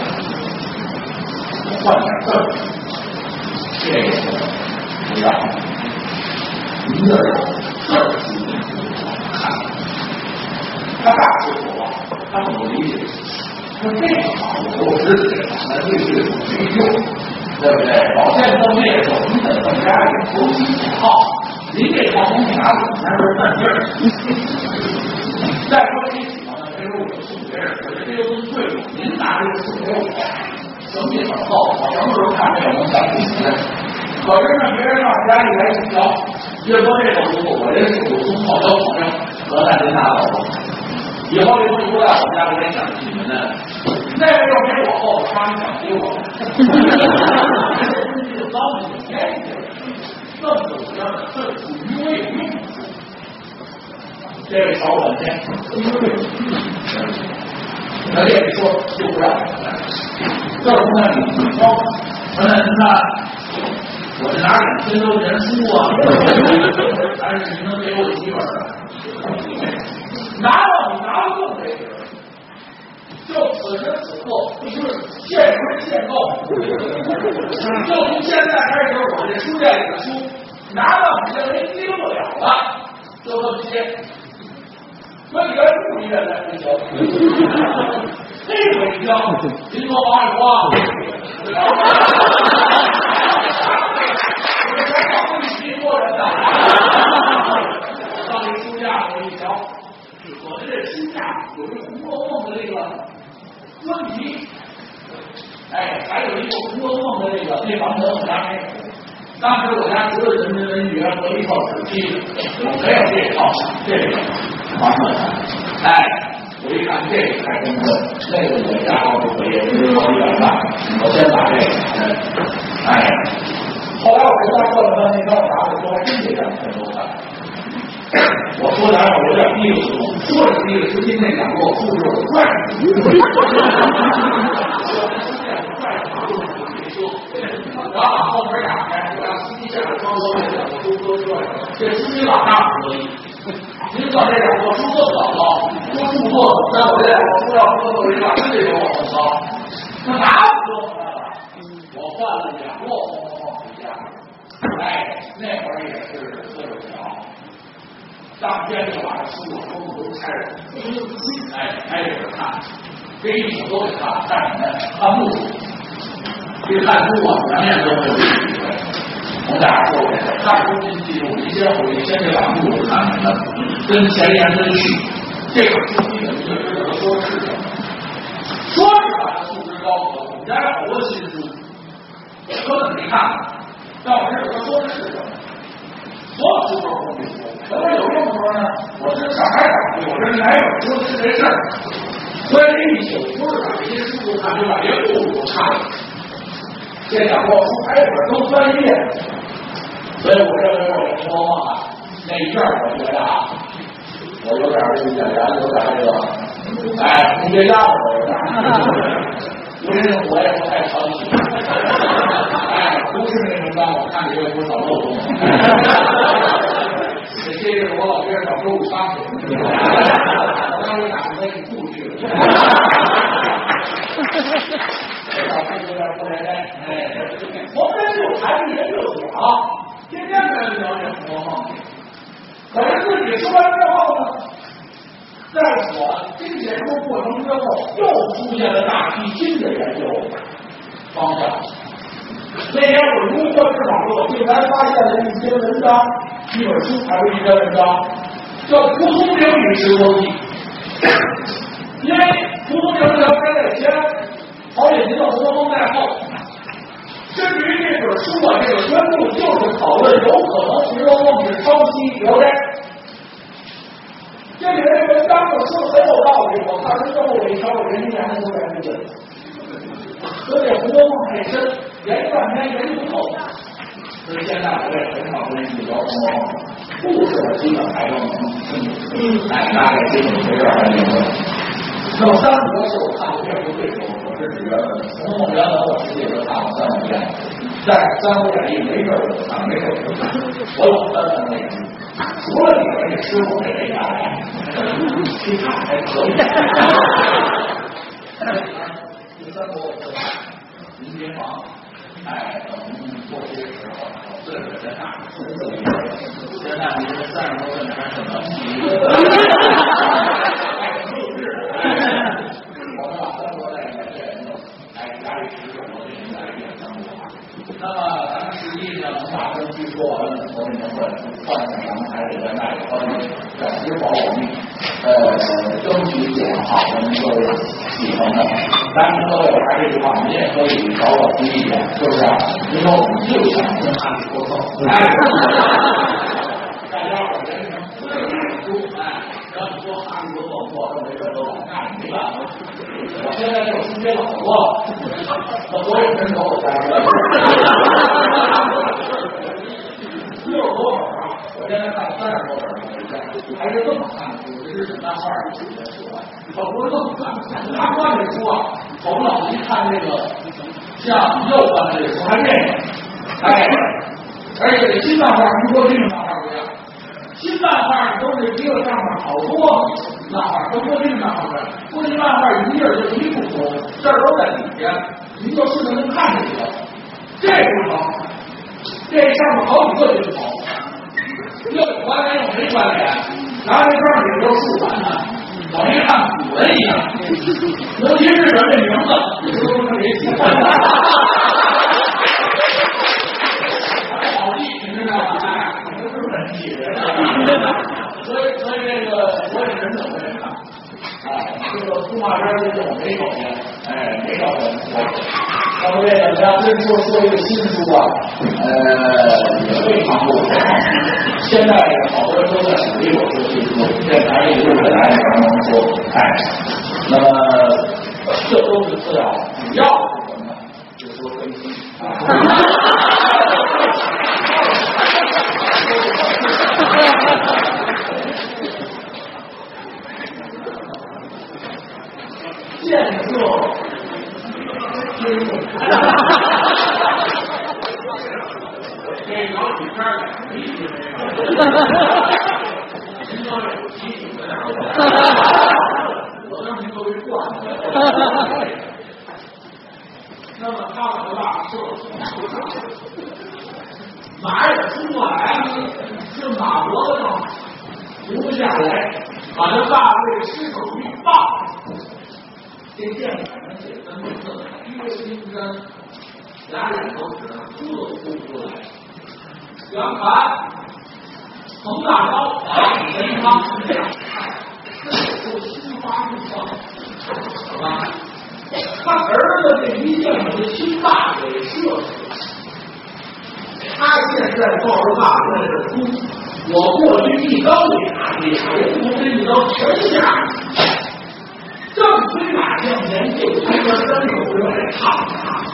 S1: 我换点字儿，这个不要，您这字儿看，他大师傅啊，他怎么理解？他这个好，我是给他对对没用，对不对？保健方面的时候，你得更加有投机取好，您这套东西拿走，那是犯劲儿。再说你喜欢的，比如我送别人，我觉得这个东西贵重，您拿这个送给我，什么也能够，我什么时候看这个能想起来？可是呢，别人到家里来请教，越说这个如果我这手中好交朋友，得那您拿走了。以后这东西不在我们家，我也想起你们的。那个又没我后，他们想给我。这个糟践你便宜这么怎么样？这属于未用。这位小管家，那这个说就不让我来，这是那你自己挑。那那。我这哪两千多年书啊？还是你能给我几本？拿到你拿不动这个，就此时此刻不是现亏现购。就从现在开始，我这书店里的书拿到你这没丢不了了，就这么些。说你原不一人来不行，这回交，您说王二瓜。过人的，到这书架我一瞧，我的这书架有一《红楼梦》的这个专辑，哎，还有一个《红楼梦》的这个那房子我家没有。当时我家除了人民文学和一套纸批的，我没有这套这个房子。哎，我一看这个还真的，那个我家好几回也是好几百万，我先把这个，哎。后来我跟他说了半天，让我拿着说真得两千多块。我说点我有点逼了，说着逼了，实际那两个我不是我怪你。然后把后门打开，我让司机下来装作这两个书搁这儿，这司机老大不乐意。您说这两个书这么高，说数做那我这两个书要搁到一块，真得有我很高。他拿不住了，我换了两个红楼梦回家。哎，那会儿也是岁数小，当天就把这书我封都拆了，哎，挨着看，这一手都得看，看什么呀？看目录。这看书啊，两眼都没有机会。我们俩说过这事， 上中心记录，您先回去，先这两步就看明白了，跟前言跟续，这个书记你就知道他说的是什么。说是把素质高和，我们家有好多新书，根本没看，但我知道他说的是什么。所有书都是工具书，什么有用的时候呢？我是小孩长的，我这哪有说的是这事儿？所以这一宿不是把这些书都看，就把这些故事都看了。这两本书还有本都翻页，所以我认为我这说话那一阵儿，我觉得啊，我有点这个演员，有点这个，哎，红学家我有点，因为我也不太操心，哎，不是那种让我看见有多少漏洞。这些是我老爹找周五商去，我当时打算给你雇去了。哎，我们这有才艺人就讲，天天跟人聊这《红楼梦》，可是自己说完之后呢，在我精简出过程之后，又出现了大批新的研究方向。那天我如获至宝说，我竟然发现了一篇文章，一本书还是一篇文章，叫《蒲松龄与石头记》。因为蒲松龄聊天在前，曹雪芹的《红楼梦》在后，甚至于这本书啊，这个宣布就是讨论有可能《红楼梦》是抄袭《聊斋》。这里面文章呢说的很有道理，我看完之后我一瞧，我人家还都在那个，所以《红楼梦》太深，研究半天研究不透。所以现在我也很少跟人聊《红楼梦》，故事我基本还都能听，哎，大概基本随便还明白。那么三国是我看过遍不对手，我是指原本《红楼梦》原本我自己都看过三五遍，但是《三国演义》没事我看，没事我看，我老翻翻那个。除了你们这师傅这没啥来，其他还可以。第三国我看民间房，哎，等过些时候，岁数在大，四十岁，现在你这三十多岁还怎么洗？我们把三国在里面这人都，哎，家里十个我这人家里面三国。那么咱们实际上大声去说完了，我们能够换上咱们还得在那里帮你暂时保我命，呃，争取讲好我们各位喜欢的。但是各位还是这句话，您也可以找我提意见，是不是？您说我们就想跟哈利波特，哎，大家伙人生不是书，哎，要你说哈利波特，我认为这都敢干，没办法。我现在这书接了好多了，我所有人都我家里。六十多本啊！我现在看三十多本，还是这么看的书，这是漫画里写的书啊。我不是这么看的，他看这书啊，我们老一看这个像右翻的这书还这个，哎，而且新漫画跟过去的漫画不一样，新漫画都是一个上面好多漫画，跟过去的漫画不一样。过去漫画一页就一幅图，这儿都在里边，您就顺着能看就行。这不成。这上面好几个镜头，又有关联又没关联，然后这上面有竖版的，等于看古文一样。尤其日本这名字，都是谁起的？好记，你知道吗？哎，不是日本起的，所以所以这个我也人怎么这看？哎，这个书画边这种没有的，哎，没有人说。那么这个咱真说说一个新书啊，呃，也非常不错。现在好多人都在鼓励我说新书，这咱也就是来咱们说，哎，那么这都是次要，主要是什么呢？就是说更新啊。建设。这老几天儿没意思这个，您要有提醒的，我让您作为惯的。那么他和大社哪有出来？是马脖子上扶不下来，把这大卫尸首一放。这剑法能写三个字，一个金针，俩眼都只能各呼出来。 杨凡、冯大刀、陈康这样，这是心花怒放，好吧？他儿子这一件的亲爸给射死，他现在抱着爸在这哭，我过去一刀俩，俩人从这一刀全下去。正推马向前，就看见三手人来烫他，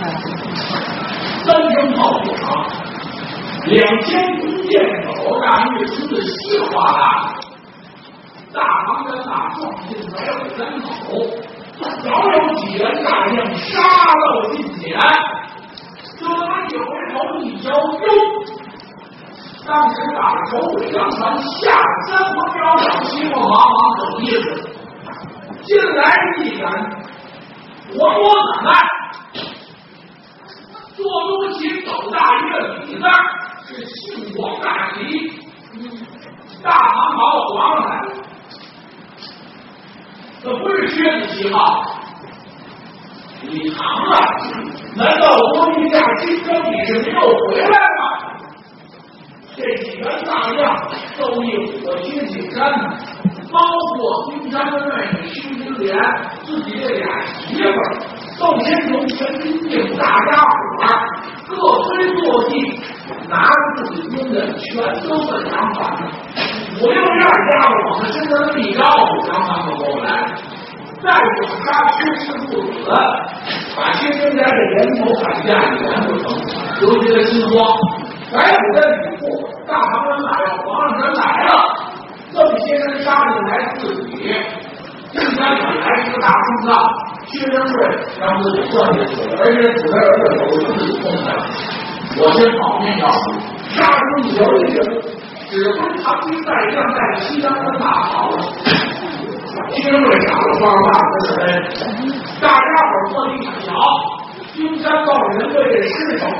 S1: 三声炮响，两千弓箭手让日出的稀里哗啦，大唐人马撞进没有人口。早有几员大将杀到近前，就他妈一回头一瞧，哟！当时把首尾杨传吓得三魂飘渺，心慌茫茫，走意思。进来一人，我我怎么办？坐东西走大一个李字，是姓王大吉，大唐朝的皇上来了。这不是薛子旗号，李唐啊！难道国立下金征你是没有回来吗？这几员大将都应我薛景山，包括金山的妹妹薛金莲，自己这俩媳妇儿，窦天荣、陈金定大家伙各推坐骑，拿着自己兵刃，全都是杨凡。我用这家伙往他身上立刀，杨凡可过不来。再有杀薛氏父子，把薛金莲的人头砍下，全不成，尤其是心慌。白虎在吕布，大唐人来了，皇上人来了，这么些人杀进来，自己金山本来是个大空上，薛仁贵让自己算计死了，而且死在儿子手里自己痛快。我先保命要紧，杀出一条一人，指挥唐军带将在西凉人马跑了。薛仁贵打了花花的人，大家伙坐地一瞧，金山报人队这尸首。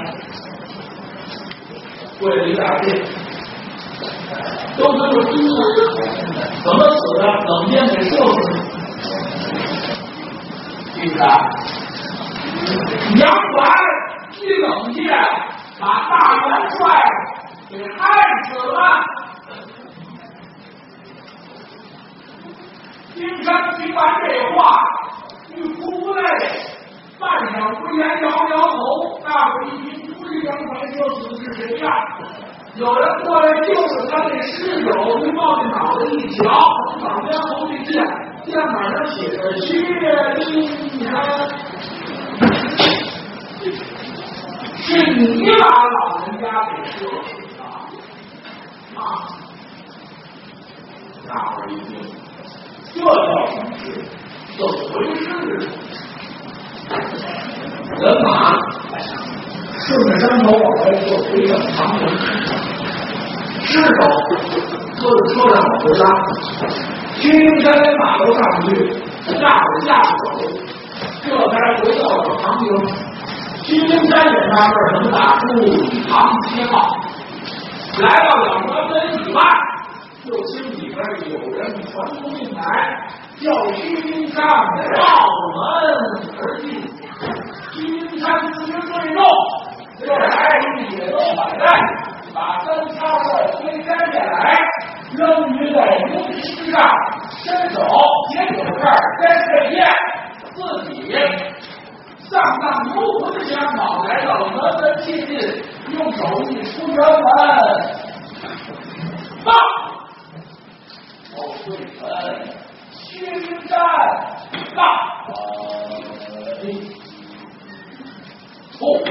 S1: 跪了一大片，都这么猪怎么死的？冷箭给射死。第三，杨凡一冷箭把大元帅给害死了。金山听完这话，欲哭无泪，半晌不言，摇摇头。大伙一听，不是杨凡射死是谁呀？有人过来救了他这尸首，一抱着脑袋一瞧，从旁边头一见，肩膀上写着薛丁山，是你把老人家给射死的啊！大伙一听，这叫什么事？怎么回事？人马顺着山头往外坐，回到长城，尸首坐着车上往回拉。薛丁山连马都上不去，大伙下不走，这才回到了长城。薛丁山也纳闷，能打出李唐旗号。来到两河门以外，就听里边有人传出命来，叫薛丁山绕门而进。薛丁山自知最重，这来也都摆在，把三叉块推摘下来，扔于在牛膝上，伸手解手这儿摘碎叶，自己上上牛头的相跑，来到门门亲近，用手一出城门，报，哦，对门，薛丁山到，呃，哦。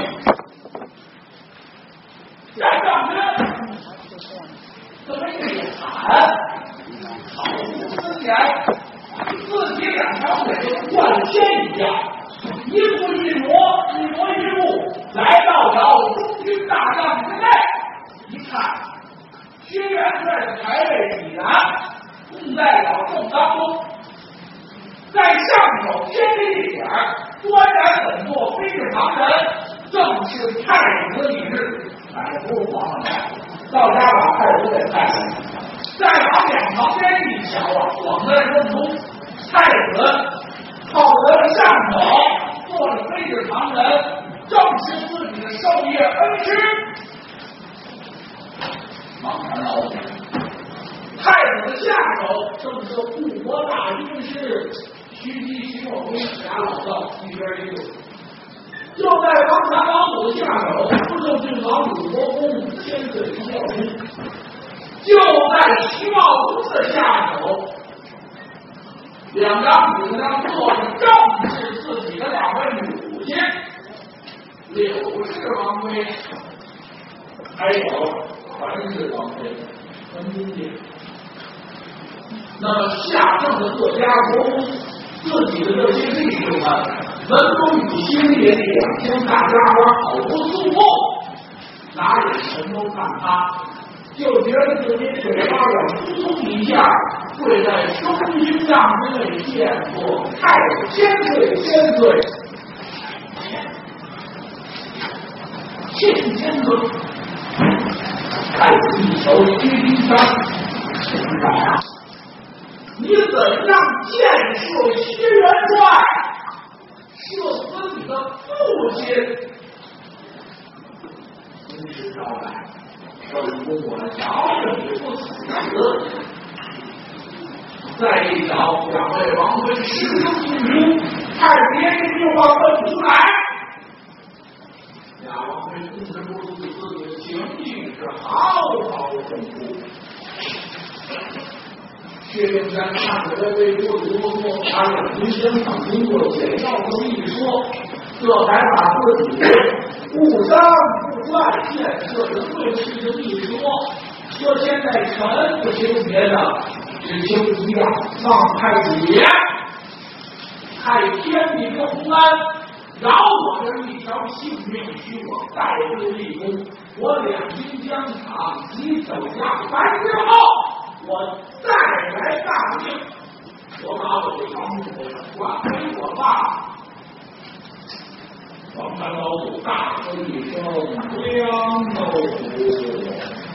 S1: 站上去，这么一喊，好思前，自己两条腿万千一样，一步一挪，一挪一步，来到了中军大帐之内。一看，薛元帅的牌位已然供在了正当中，在上手偏一点，端然稳坐，非是旁人，正是太子李治。哎，不是皇上带，到家把太子给带来，再往两旁边一瞧啊，往那正中，太子靠在上头，坐着非是旁人，正是自己的授业恩师。 王传老虎。太子的下手正是护国大军师徐吉、徐茂公俩老道一边一个。就在王传老虎的下手，不就郡王鲁国公千岁徐茂公；就在徐茂公的下手，两张纸上坐着正是自己的两位母亲柳氏王妃，还有传氏王妃文君姐。那么下政的各家国公，自己的这些弟兄们，文公与心里两千大家伙好不肃穆，哪里神都看他，就觉得自己嘴巴要扑通一下，跪在兄兄长之内见过太子千岁千岁，谢千岁。太子一手屈金山，你怎样建设薛元帅，射死你的父亲？军师招来，本宫我饶了你不死。再一找两位王妃师兄进出，太别这句话问出来。俩王妃控制不住自己的情绪，是嚎啕痛哭。薛丁山看着这位不如说，他两军身上经过简要这么一说，这才把自己不伤不乱建设的对事这么一说，说现在臣不求别的，只求一样，望太子爷太天地的洪安，饶我这一条性命，许我再立立功。我两军疆场即走下凡之后，我再来大命。我把我的条目还给我爸。王传老虎大喝一声：“梁老虎！”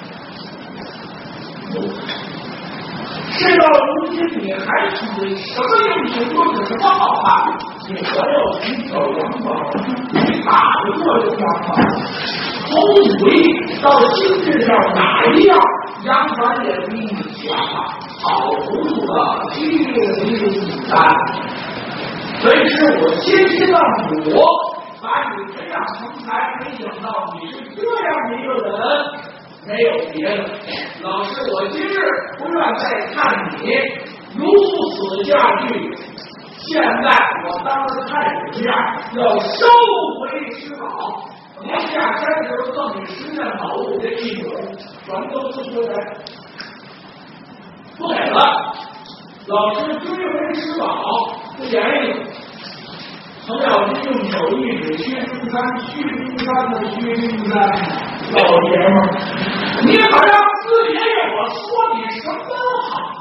S1: 事到如今，你还成为什么英雄，又是什么好汉？你还要去找杨宝，你打得过这杨宝？从你到心智上哪一样，杨传也比你强啊！好糊涂的七零三，虽是我千辛万苦把你培养成才，没想到你是这样的一个人。没有别的，老师，我今日不愿再看你如此下去。现在我当着太子面要收回石宝，我下山时候赠你十件宝物这一种，全都不收来，不给了。老师追回石宝不言语。程咬金用手一指薛丁山，薛丁山的薛丁山，老爷们儿，你可让四爷爷我说你什么好？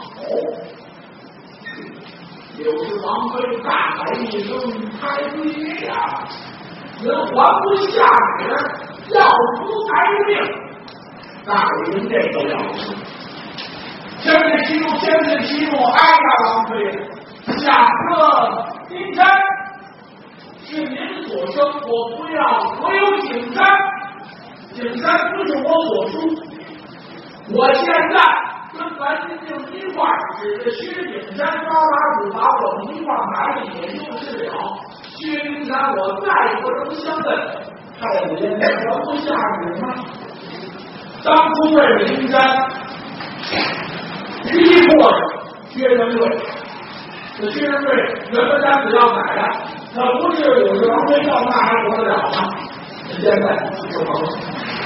S1: 柳氏王妃大喊一声：“太子爷呀，人还不下旨，要出财命。”大人这个了不起，千岁息怒，千岁息怒！哎呀，王妃，下课金山。是您所生，我不要。我有景山，景山不是我所书。我现在跟樊金定一块儿，指着薛景山抓把主把我们一块儿埋了，也就是了。薛丁山，我再不能相认。太子爷，你还不下旨吗？当初为了金山，逼迫着薛仁贵，这薛仁贵原本单子要改了。那不是有时王妃到那还活得了吗？现在就好了。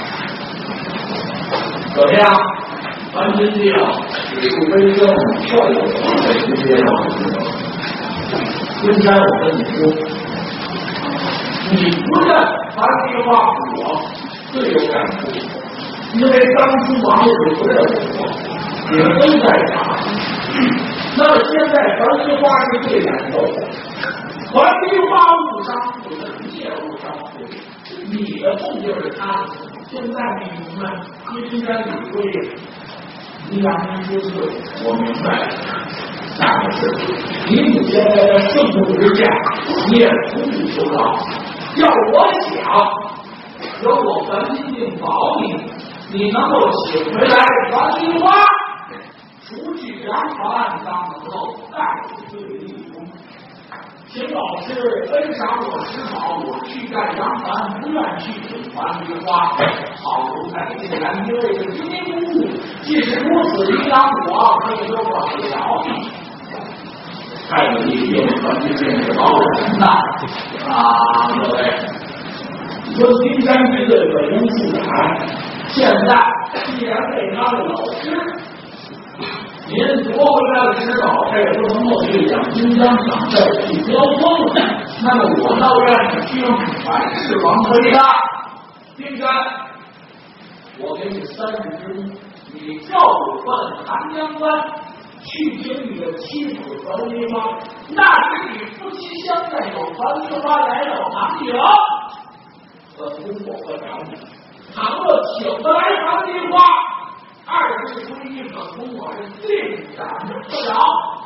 S1: 怎么样？樊金定水陆飞升，率有王妃去接上。金山，我跟你说，你不认樊梨花，我最有感触，因为当初王爷不认我，你们都在场。那么现在樊梨花是最难受的。樊梨花误伤不能借误伤不你的痛就是他的。现在你明白，金山理亏，你两人说对，我明白了。但是你母亲在圣母之下，你也苦苦求饶。要我想，有我樊金定保你， 你能够请回来樊梨花，除去杨凡，当能够带罪立功。请老师恩赏我石宝，我去干杨凡，不愿去请樊梨花。好如在竟然因为这金公主，既是如此琳琅，我可以说我是小弟。太有一点可是真是高人呐！啊，各位，说金山军的本人复产，现在既然被他的老师，您夺回来的石宝，这也不能够去讲金江场再去交锋，那么我倒愿意听凡事王回答。金山，我给你三日之功，你照奔寒江关。去请你的妻子樊梨花，那是你夫妻相爱，有樊梨花来到堂里了。可从我和长女，倘若请得来樊梨花，二日归一可从我是定斩不了。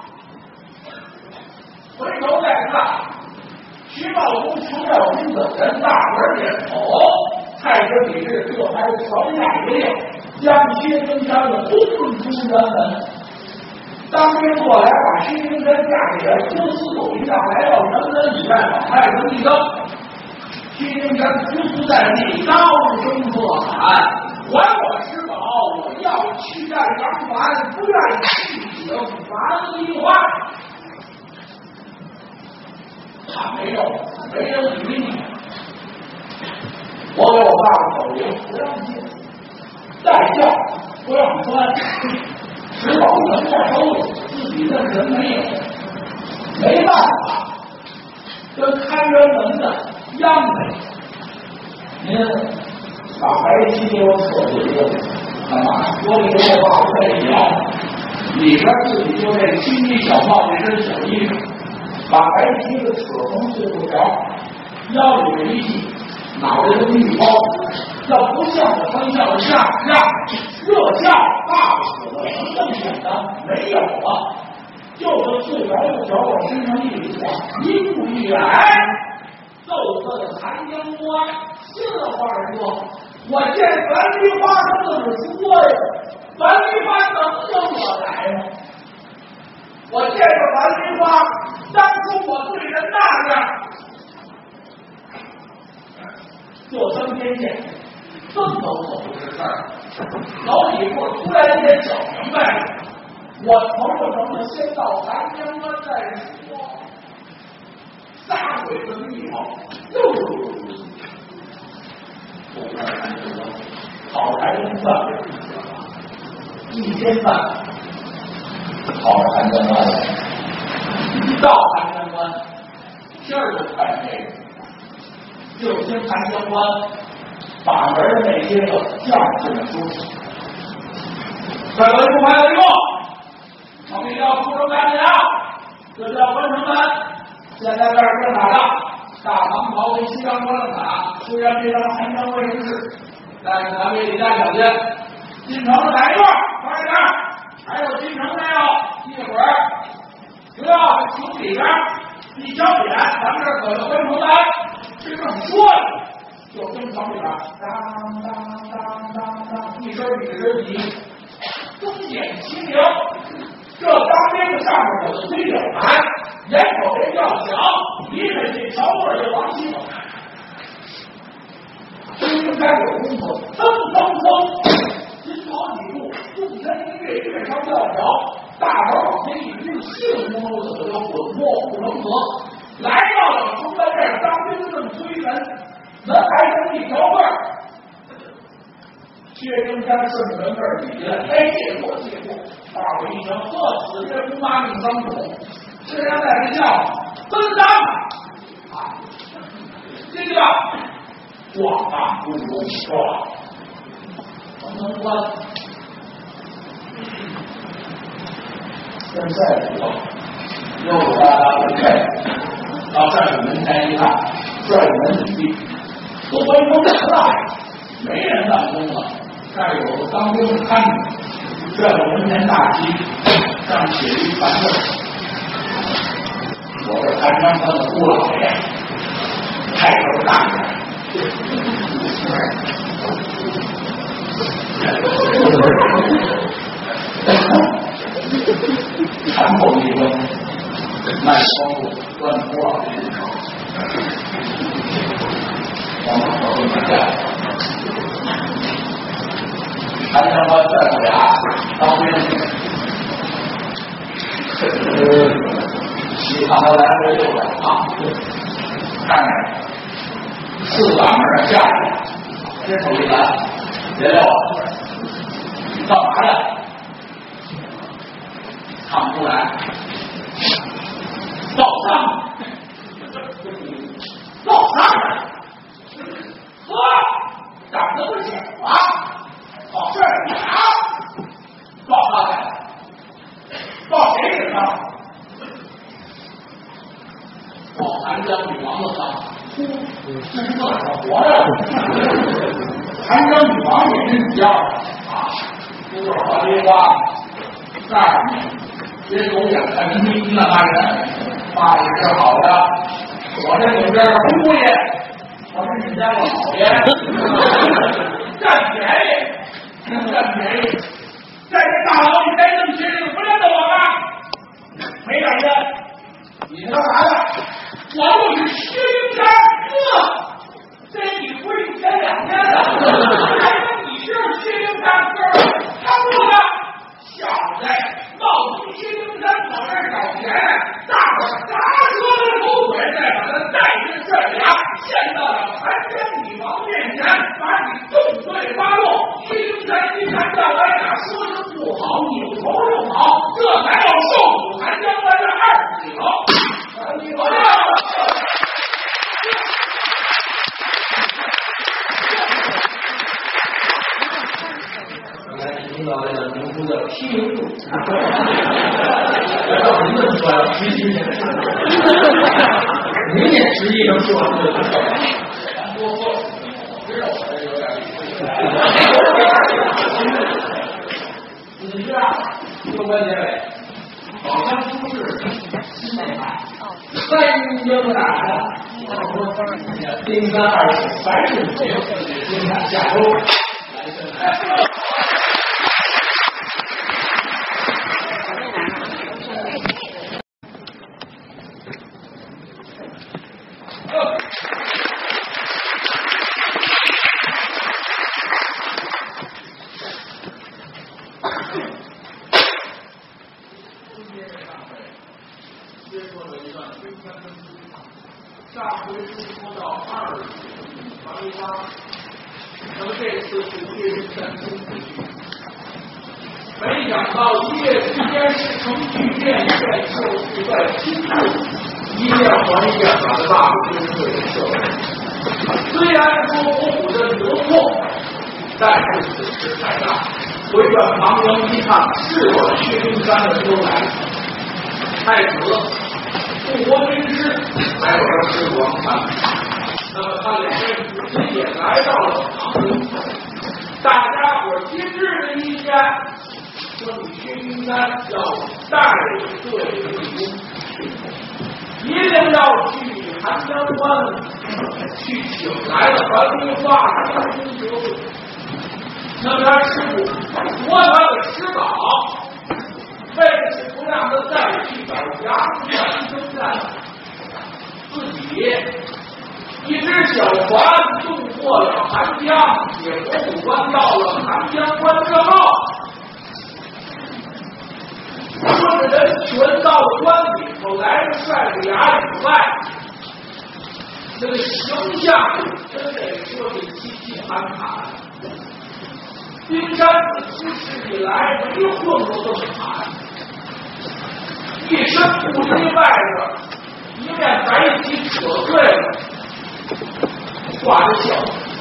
S1: 回头再看，徐茂公除了君本人大门点头，太师李治这才传下一令，将薛丁山的轰出人门。当兵过来，把薛丁山嫁给了波斯狗一样，来到人门以外，往太师一登。薛丁山匍匐在地，高声喝喊：“还我石宝！我要去战杨凡，不愿去请樊梨花。”他没有，没人理你。我给我爸爸口令，不让进，再叫不让钻。石宝人在手里，自己的人没有，没办法，跟开元门的央美，您把白旗给我扯进去，干嘛？我给我爸爸背了，里边自己就这青衣小帽，这身小衣裳，把白旗子扯成碎布条，腰里没系，脑袋都绿包，要不像我分校的下下热校大死了，能显的没有了，就是最白的条往身上一抹，一步一来，奏乐的残江关，新的话说，我见樊梨花他就是说呀，樊梨花能跟我来吗？我见着樊梨花，当初我对人那样，就三天见。这么可不是事儿，老李给我突然间整明白了，我头着能不能先到寒江关再说？撒腿的地方，又好寒江关，一天半，好寒江关，一到寒江关，天儿就快黑了，就先寒江关。把门的那些个将士们说起，各位不排了一个，我们要出城赶紧啊！这叫关城门。现在这儿正打仗，大唐朝跟西凉关的打，虽然这张寒江卫士，但是咱们也得加小心。进城的哪一段？快点！还有进城没有？一会儿不要从里边一交脸，咱们这儿可就关城门。是这么说的。就跟城里边当当当当当，一声比一声急，中显齐鸣。这当兵的上面可就推着喊，眼口人要响，离开这条味就往西走。真应该有功夫，蹭蹭蹭，金跑几步，纵身一跃，跃上吊桥，大门往前一推，兴冲冲的就滚过护城河，来到了城门这儿，当兵正推门。门还剩一条缝儿，薛丁山顺着门缝儿底下，哎，借过借过，大伙一听，呵，此人不骂命当主，虽然在这叫分当啊，这个壮大不如壮，城门关，现在知道，又哒哒的开，到站在门前一看，拽门紧闭。都关封了，没人办公了。这儿有个当兵的看着，这有门前大旗，上写一樊字。我是寒江关的姑老爷，太头大人。 传统理论卖光路断多少人口？我们讨论一下。韩江湾在不俩当兵，西塘的来回六百趟，看看四大门下去，伸手一拦，别撂我，干嘛的？看不出来，造商，造商人，呵，长得不显啊，好事儿俩，报他的，报谁的伤？报韩江女王的伤，这是怎么活着？韩江女王也是一样啊，不是黄梨花，那儿。别狗眼看低那帮人，爸也是好的，我是你们这儿的姑爷，我是你们家的老爷，占便宜，占便宜，在这大牢里待这么些日子，不认得我吗？没感觉，你是干啥的？我就是薛丁山哥，跟你不是一天两天的，还说你就是薛丁山哥，他不呢，小子。冒充薛丁山跑这儿找钱，大伙儿砸车的后腿，再把他带进帅衙，献到了韩江女王面前，把你众罪发落。薛丁山一看赵白马说的不好，扭头就跑，这才要受苦韩江湾的二十里头。你我这。领导这个名书叫批评术，要您这么说要虚心点，您也实际上说的这个，多说，知道我这有点你这样六关结尾，好像出是新内派，三英打的，丁三二十三十五节，今看下周来生来。
S2: 上回是说到二十黄梨花，那么这次是叶人山中回去，没想到一夜之间事成巨变，在就是在亲自一面还一面把大军队撤回。虽然说五虎的流痛，但是此时太大，回转旁人一看，是我薛丁山的州来，太子。护国军师来我这吃国饭，那么他两位母亲也来到了旁边，大家伙今日的一天，说你薛丁山要带队回宫，一定要去韩江湾去请来了樊梨花将军得会。那么他师傅夺他的师宝。为的是不让他再去找衙门征战，自己一只小船渡过了韩江，铁佛武关到了韩江关之后，顺着人群到了关里头，来到帅衙以外，这个形象真得说是极其憨惨。丁山子出世以来没混过这么惨。一身布衣外边，一面白旗扯碎了，挂着孝，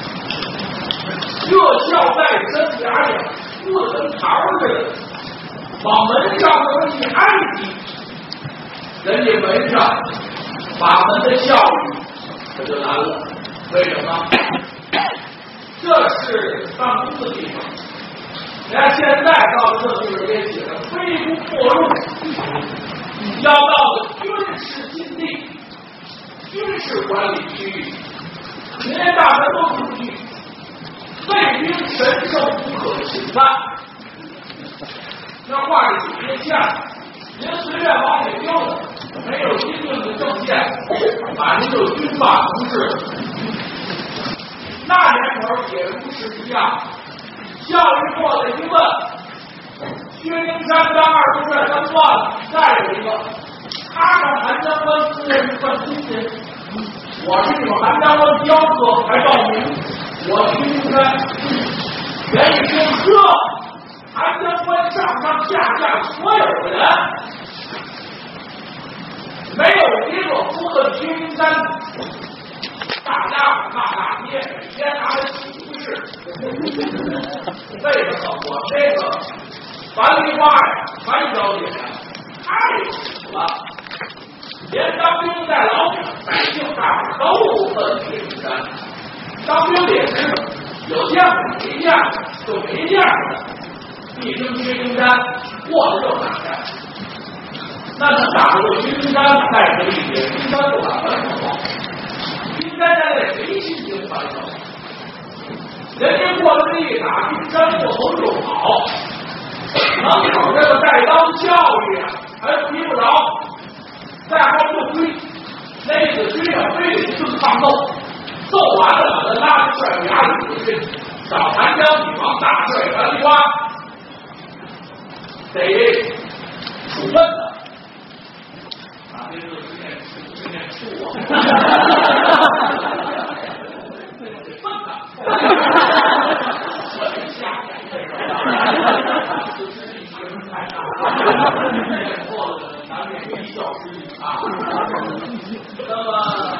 S2: 这孝在身俩里，四根桃似的，往门上那么一安挤，人家门上把门的孝语可就难了。为什么？这是办公的地方。人家现在到这地方也写着“非不破入”。要到了军事禁地、军事管理区域，人家大臣都出去， 卫兵神圣不可侵犯。那话是几天下，您随便往里丢的，没有一顿的证件，把您就军法同志了。那年头也如是一样，教育过的一问，薛丁山张二中这刚断了，再有一个，他让韩将官夫人一份亲情，我是你们韩将官雕刻还报名，我薛丁山原一听呵，韩将官上上下下所有的人，没有一个不恨薛丁山。大家骂大街，每天拿着起不是。为什么我这个樊梨花呀，樊小姐呀，太苦了？连当兵在老家，百姓大伙都恨薛丁山。当兵也是有见过没见过，就没见过。一听薛丁山，过了就打架。那能打过薛丁山，带着一节，薛丁山就打完了。丁山在那谁心情烦躁？人家过来一打，丁山过头就跑。门口这个带刀教育啊，还提不着，再后就追，那个追啊，非得一顿抗斗，斗完了把他拉着帅牙里回去，找韩江女王大帅樊梨花，得处分他。啊，这个是念是念处啊。过了难免一笑之意啊。那么，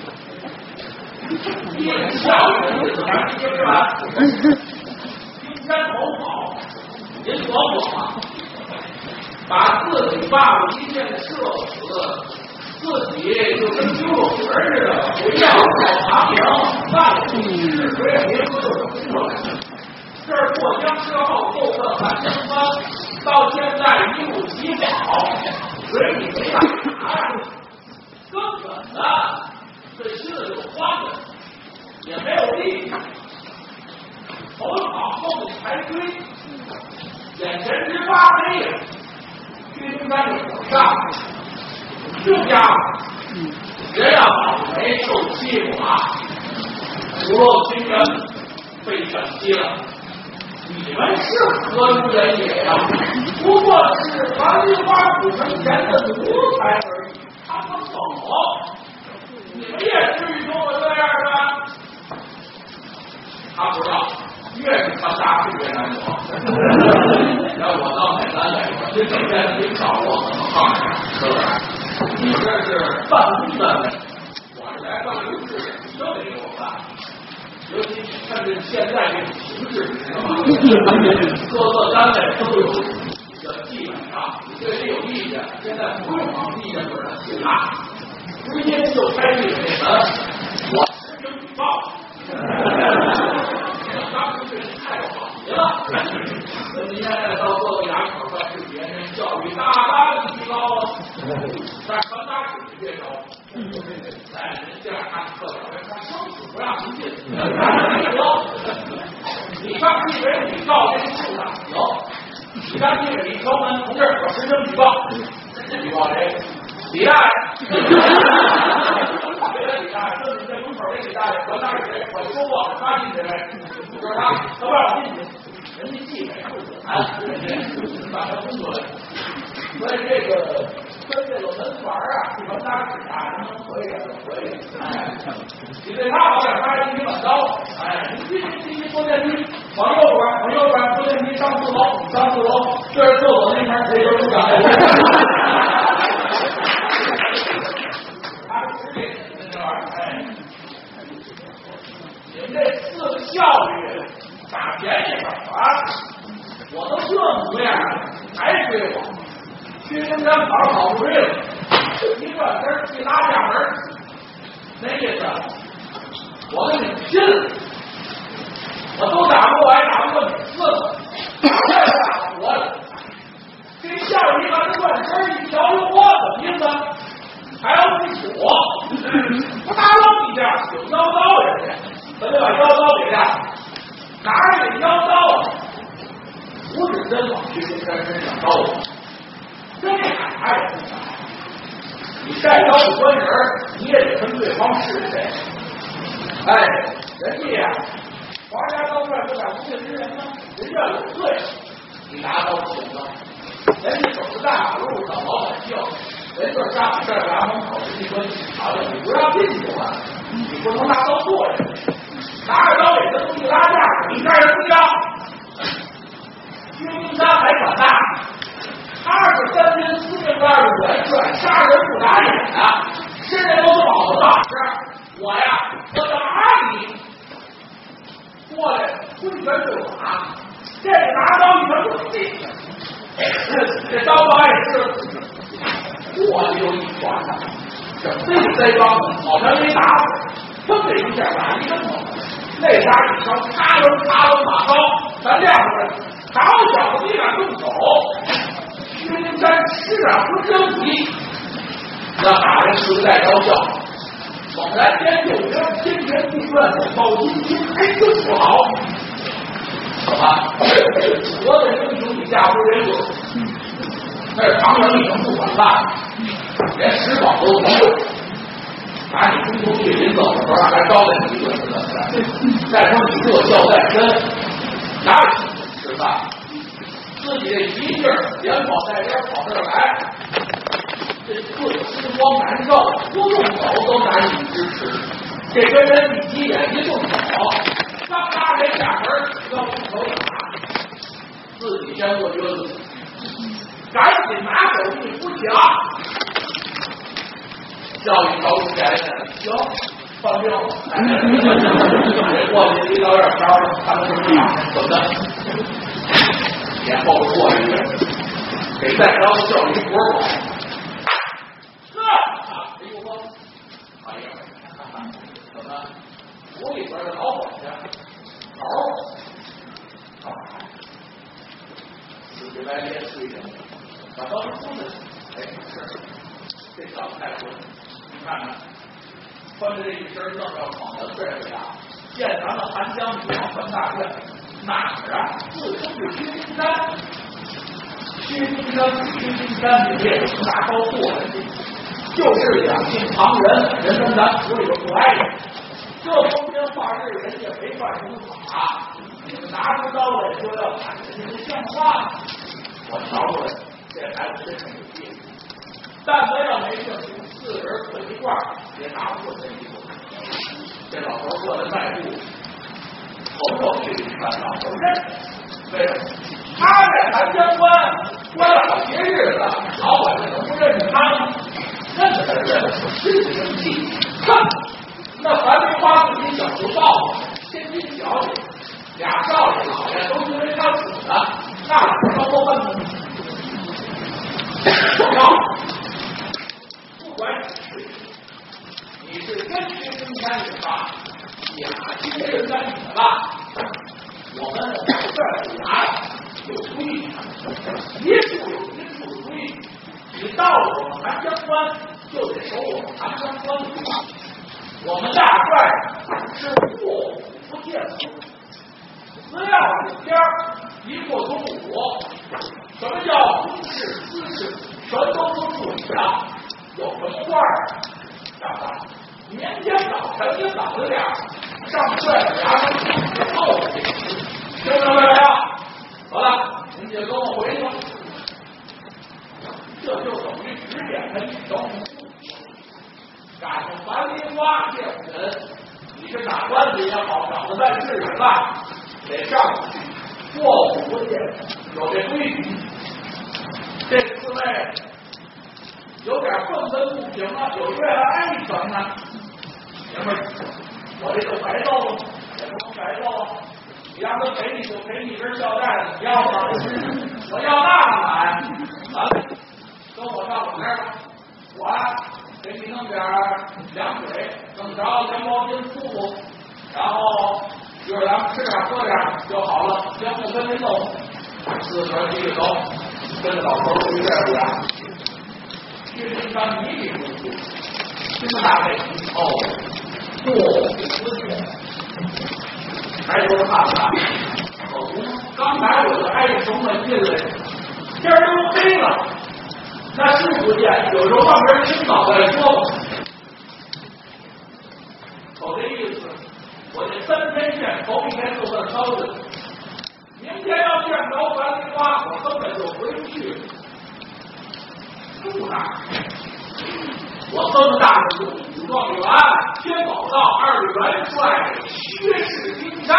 S2: 一人笑人怎么接着完？丁山头好，您琢磨，把自己爸爸一箭射死，自己就跟丢了魂似的，回到老长营，万里是水别说就冲过来。这儿过江之后够个韩江川，到现在一路疾跑，水里没打呀，根本的这心里就慌着，也没有力气，头跑后头才追，眼前直发黑呀，薛丁山就火上，这家伙人要倒霉受欺负啊，骨肉亲人被转机了。你们是何如人也呀？不过是樊梨花府门前的奴才而已，他们走，你们也至于跟我这样吗？他不知道，越是他大事越难躲。要我到海南来，我这整天领导我怎么放下？是不是？你这是办公单位，我是来办公室的，你都得给我办。尤其你看这现在这种形势，你知道吗？各个单位都有一个基本上，你对这有意见，现在不用往意见本上去拿，直接就开这个门，我实行举报。当时这人太好极了，您现在到各个衙口办事节，人教育大大的提高了，但传达室你别着。在人这样看课表，他生死不让您进，你上地委你告这处长行，你上地委一敲门，同志，我实行举报，举报谁？李大爷，李大爷，就你在门口这李大爷，我那是谁？我说过，他进去没？就是他，他不让我进去，人家地委不管，人家把他工作来，所以这个。跟这个门板啊，这个大纸啊，能可以就可以。哎，你对他好点，他还给你满刀。哎，你进去进去坐电梯，往右边，往右边坐电梯上四楼，上四楼，这是厕所那边，谁都不敢。他是这这玩意儿，哎，你们这四个教育打便宜怎么了？我都这模样了，还追我？薛丁山跑跑不对了，一转身一拉下门，那意思，我跟你拼了！我都打不过来，打不过你四个，这打不过了。这下边一看转身一瞧，哟，我怎么意思？还要不死我？不打我一下，有腰刀人家，咱就把腰刀给他。 真往薛丁山身上招呼，这喊他也不敢。你再招呼官人，你也得分对方是谁。哎，人家呀，皇家刀帅不敢无罪之人呢，人家有罪，你拿刀不行了。人家走在大马路上，老百姓，人就是上这儿衙门口，人家说警察的，你不让进就完了，你不能拿刀剁人，拿着刀给他东西拉架，你干什么呀？薛丁山还管大，他是三军司令官的元帅，杀人不打眼的，现在都是老子大事，我呀，我打你，过来挥拳就打，这个拿刀一拳就进去。这刀把也是过去就一拳呐，这非得栽帮子，好像没打死，砰的一下打一个头，那家一枪咔楞咔楞马刀，咱亮出来，好小子你敢动手？薛丁山吃点浑身无力，那打人实在高效，猛然间就觉得天旋地转，脑筋筋还真不好。怎么？我的英雄你下回人死，那是唐人已经不管饭，连食宝都没有。把你中途去临走的时候还招待你一顿是怎么的？再说你热孝在身，哪有心思吃饭？自己这一劲儿连跑带颠跑这儿来，这自己心慌难受，不用走都难以支持。这跟人一急眼一动手。刚拉人下门，要不手打，自己先过晕了，赶紧拿手一扶墙，教育招起来了，行，放病了，过去一刀院招了，他们是样怎的？前后过一个，给再招叫一活儿，呵，哎呦我，哎呀，怎么？府里边的老管家。头，自己来练睡着，把刀出来，哎，是，这小子太混，你看看，穿着这一身正要闯的岁数呀，见咱们韩江女王樊大院，哪儿啊？自称是薛丁山，薛丁山，薛丁山，你别拿刀剁下去，就是两姓旁人，人跟咱府里边不挨着。这光天化日，人家没犯什么法，你们拿出刀来就要砍人家，像话吗？我瞧出来，这孩子真是有病。但凡要没正经，四个人捆一块儿，也拿不过这一个。这老头过来迈步，瞅瞅去看老头认，为什么？他在韩江关关了好些日子，老百姓都不认识他，认识他认识，真是生气，哼！那樊梨花自己小时抱千金小姐，俩少爷老爷都因为他死了，那有什么过分呢？要不管你是你是真薛丁山也罢，假薛丁山也罢，我们这俩有规矩，一处有一处的规矩。你到了我们韩江关，就得守我们韩江关的规矩。我们大帅是卧虎不见虎，只要有天一过中午，什么叫公事私事，全都不处理了。有什么官儿，大大明天早晨你早着点上帅府衙门去后去，听明白没有？好了，您就跟我回去吧。这就等于指点他一条。赶上樊梨花这种人，你是打官司也好，找个办事人吧，得上去卧虎不见，有这规矩。这四位有点愤愤不平啊，有越来挨一拳呢。爷们儿，我这就白揍了，也不能白揍啊！你让他赔你就赔你一根吊带子，你要吗？我要那个买啊！跟我上我那儿吧，我啊。给你弄点凉水，弄着凉毛巾敷敷，然后一会儿咱们吃点喝点就好了。行，我跟您走。四个人一个走，跟着老头回这儿呀。薛丁山迷迷糊糊，这么大背哦，卧虎不见，还说看看，可不高刚才我就挨着城门进来，天儿都黑了，那视不见，有时候外边清早再说吧。我这意思，我这三天见头一天就算烧的，明天要见着樊梨花，我根本就回不去了。住哪儿？我这么大的武状元，天宝道二元帅，薛氏金山，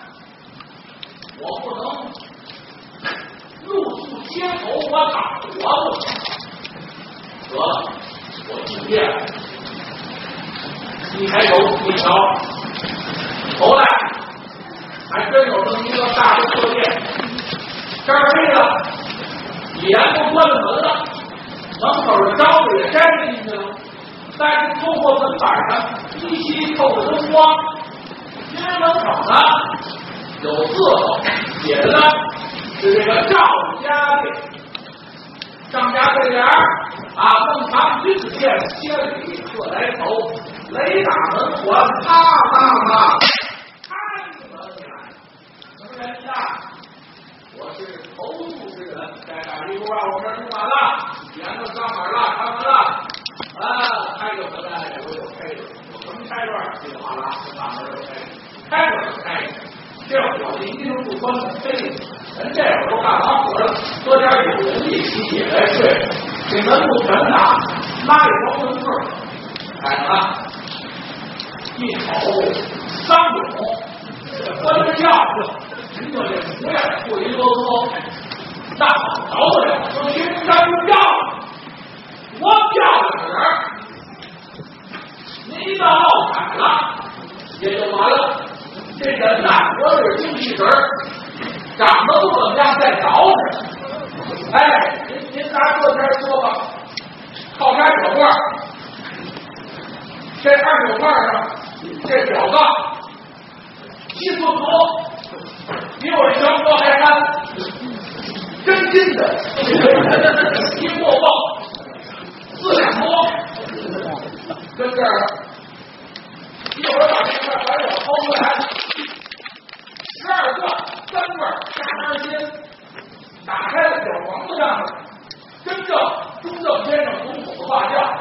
S2: 我不能入宿街头，我打活不成。得了，我进店了。一抬头一瞧，头来还真有这么一个大的客店，这儿黑了，眼都关了门了，门口的招子也摘进去了，但是透过门板上依稀透着灯光，因为门口呢有字头写的呢是这个赵家店，张家对联啊，孟尝君子见千里鹤来头，雷打门环啪啪啪，开门来，什么人呀？我是投宿之人，在打一锅啊，我这住满了，帘子上满了，开门了，啊，开着门来，我有开着，我什么开着？噼里啪啦，大门就开着，开着就开着，这我这一定不关门开着，人这会儿都干完活了，喝点酒，人一起起来睡。这门不全打，拉一条门缝，看啊，一瞅三种，关着轿子，人家这模样过一啰嗦，那好着不了，说群山漂亮，多漂亮的人，您一到闹海了，也就完了。这人呐，我是精气神儿，长得不怎么样，再捯饬。哎，您您拿这天说吧，靠山手腕，这二手腕上这表子七寸多，比我这小哥还干，真金的，一过报四两多，跟这儿一会儿把这块白表掏出来，十二个三段加根筋。打开了小房子上，真正中正先生总统的画像，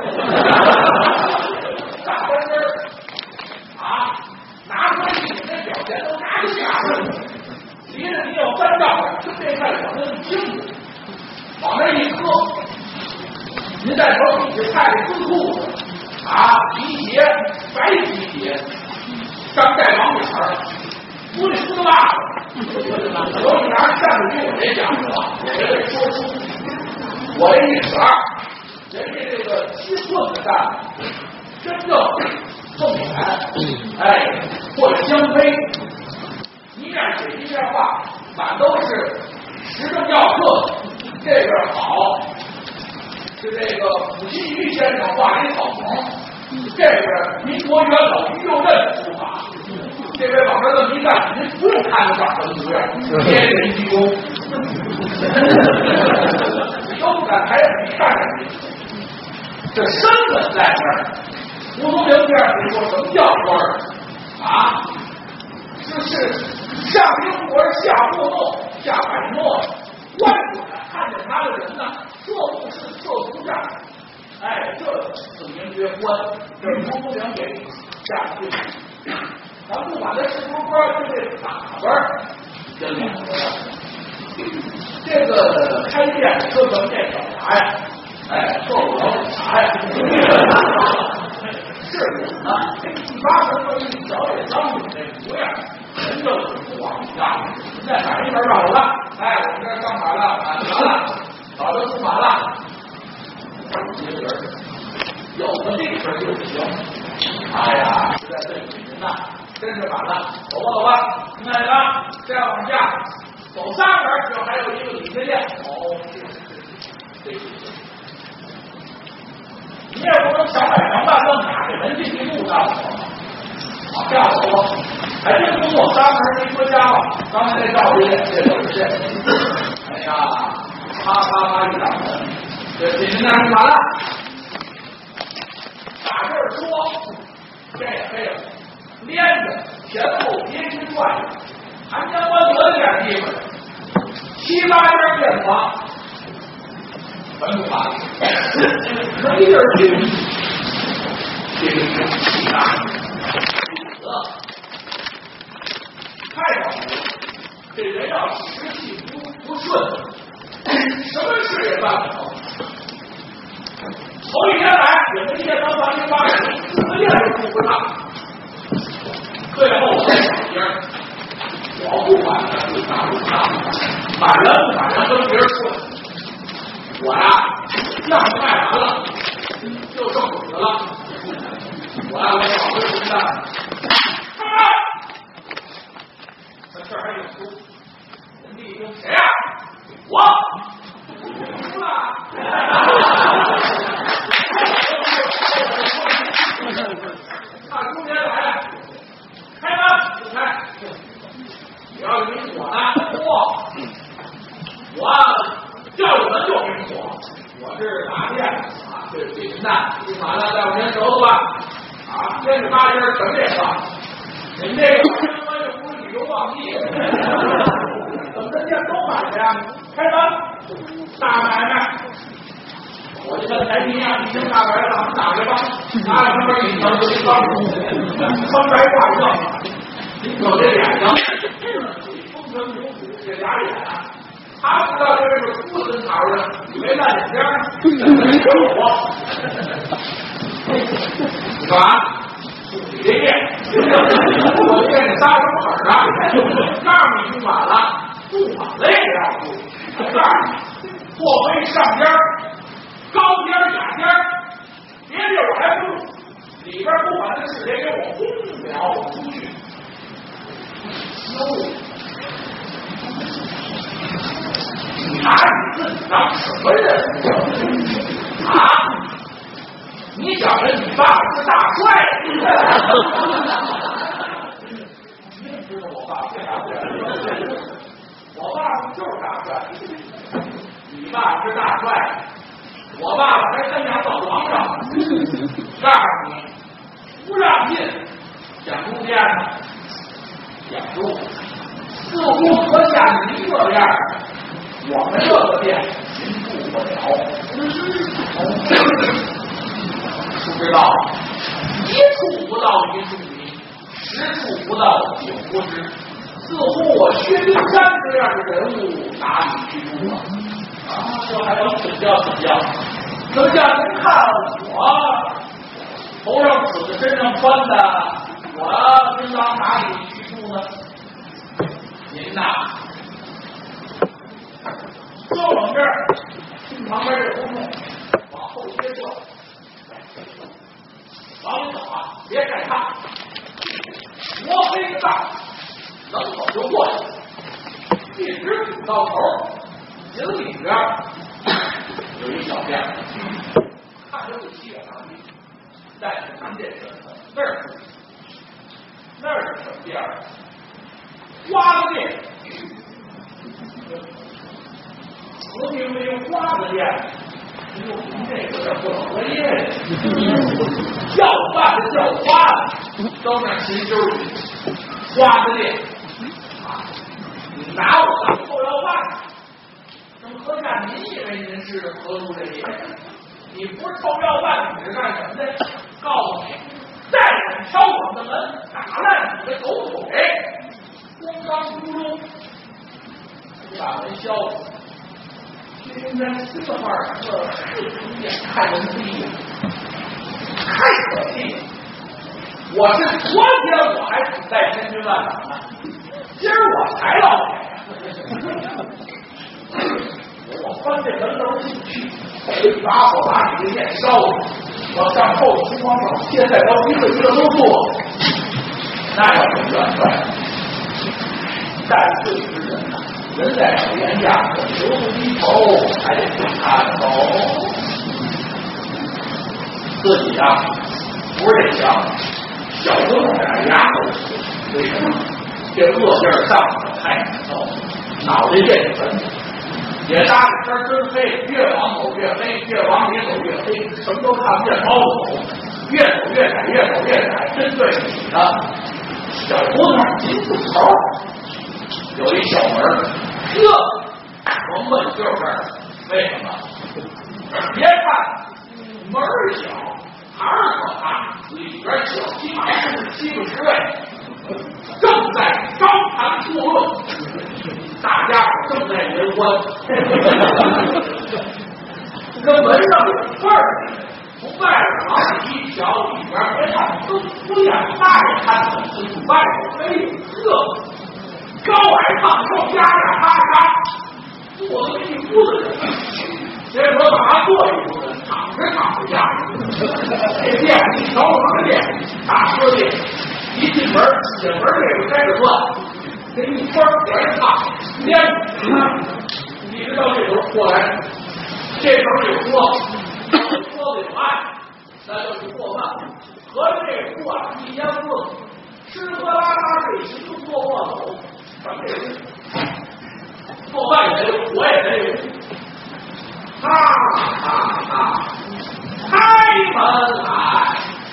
S2: 大翻身儿啊，拿出来你那表钱都拿不下来，离着你有三丈远，就这块表子你清楚，往那一搁，您再瞅底下菜的丝裤子啊，皮鞋白皮鞋，张带网眼儿，不是丝袜子。有你拿上面给我这讲的话，我也得说出我这一尺二，人家这个七寸的蛋，真正凤眼，哎，或者香妃，一面写一面画，满都是时政要客。这边好，是这个溥心畬先生画一草棚，这边民国元老于右任书法。这边往这这么一站，您不用看着长什么模样，天人鞠躬，都不敢抬眼看着你。这身份在这儿，吴宗明这样你说什么叫官儿啊？这是上英国下莫诺下百诺，官员看见他的人呢，这不是这不是，哎，这是名曰官，这是吴宗明给下的定义。咱不管他是不是官，就这打扮真了不得。这个开店说什么这找啥呀？哎，做不了啥呀？是我呢，一八十岁一小也当你这模样，人就是不往下。在哪一边让我了？哎，我们这儿上满了，满完了，早就出满了。一个人有个地方就行。哎呀，实在对不起您呐。真是满了，走吧走吧，那个再往下走三门，就还有一个理学店。哦，是是是，对。你也不能想买房办弄卡，这人进去路上了。往下走吧，还真不错，三门一回家吧。刚才那赵爷这就是这。哎呀，啪啪啪一打门，这这您那是完了。打这儿说，这也废了。连着前后别去转，韩江湾得这点地方， 七八间店房全部完了，没地儿去。这个生气啊，死太倒霉了！这人要时气不不顺，什么事也办不成。头一天来也没见到咱这帮人，怎么样也顾不上。最后这两天，我不管他是哪路上，反正反正跟别人说，我呀让卖完了，就剩我的了。我呀，我找个人干，这事儿还有出，人家一听谁呀？我出了。看中间来，开门不开。你要是没锁呢，嚯！我叫有门就没锁，我是打店啊，这这人呐，听完了在我先熟悉吧。啊，这是八人全这个，您这个他妈就不是旅游旺季，怎么这店都满了呀？开门，大买卖。我就跟台泥呀，一听大白了，打开吧，拿着他们一条就帮穿白挂热，有这眼睛，风尘仆仆，这俩眼啊，他不知道这是秃子桃的，以为烂眼睛，我。干嘛？你这店，我这店仨什么本儿啊？告诉你就满了，不满了也要住。告诉你，货非上间儿，高间雅间儿，别地我还不住，里边不满的事得给我轰了出去。哟，你拿你自己当什么人啊？你觉着你爸是大帅？你也知道我爸是大帅，我爸爸就是大帅。你爸是大帅，我爸爸还真想走皇上。告诉你，不让进，讲中间呢，讲中，似乎和像你这样，我们这个店进入不了。不知道，一处不到一处迷，十处不到九不知。似乎我薛丁山这样的人物哪里去住啊？啊，这还能请教请教？能叫您看我头上紫的，身上穿的，我应当哪里去住呢？您呐，坐我们这儿，旁边这胡同，往后接过。往里走啊，别害怕，摸黑的道，能走就过去，一直走到头，井里边有一小店，看着不起眼啊，但是咱这个那儿，那儿是什么店？花子店，和平没有花子店。哎呦，您这有点不合业，叫饭的叫花的，都是秦州人，花子店啊！你拿我当臭要饭，那么阁下，您以为您是何如人也？你不是臭要饭，你是干什么的？告诉你，再敢敲我们的门，打烂你的狗腿，咣当咕噜，把门削了。应该四个二个四重眼看人不一样，太可惜了！我是昨天我还只在千军万马呢，今儿我才落下。我翻这门楼进去，一把火把你的店烧了，我上后厨房找切菜刀，一个一个都做，那要是乱转，但对之人呐。人在手檐下，留不低头，还得看头。自己呀、啊，不是这强，小姑娘俩牙都死。为什么？这恶劲儿上的太难受，脑袋越沉，也搭着天真黑，越往走越黑，越往里走越黑，什么都看不见，猫走，越走越窄，越走越窄。针对你的小姑娘金字头，有一小门。这我问就是这儿，为什么？别看门儿小，还是可大，里边小起码是七八十位，正在高谈阔论，大家伙正在联欢，这门上有缝儿。从外边往里一瞧，里边别看都不眼大也看得很清楚，外边飞热，高矮胖瘦，呀呀哈哈，坐了一屋子人。结果把他坐一屋子，躺着躺着下。这店一瞧什么店？大车店。一进门，进门这个开始转，这一圈往上看，连一直到这头过来，这头有桌。说的有爱，那就是过饭。合着这个锅啊，一烟锅子，吃喝拉撒睡行住坐卧走，全这个做饭也得，我也得。哈哈哈！开门来！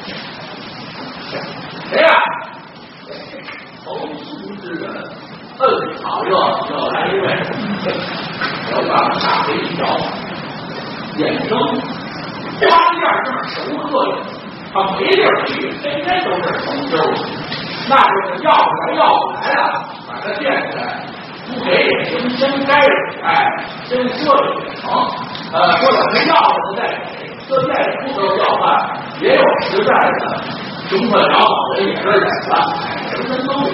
S2: 谁呀？投宿之人。嗯，好，又又来一位。我把他打了一脚，眼睁。花店这儿熟客人，他没地儿去，天天都是重修。那就是要不来要不来了，把它建起来，不给也行，先该着，哎，先说了也成。呃，说两天要了再给，这店里不都要饭，也有实在的穷困潦倒的人也是人饭，哎，人人都有。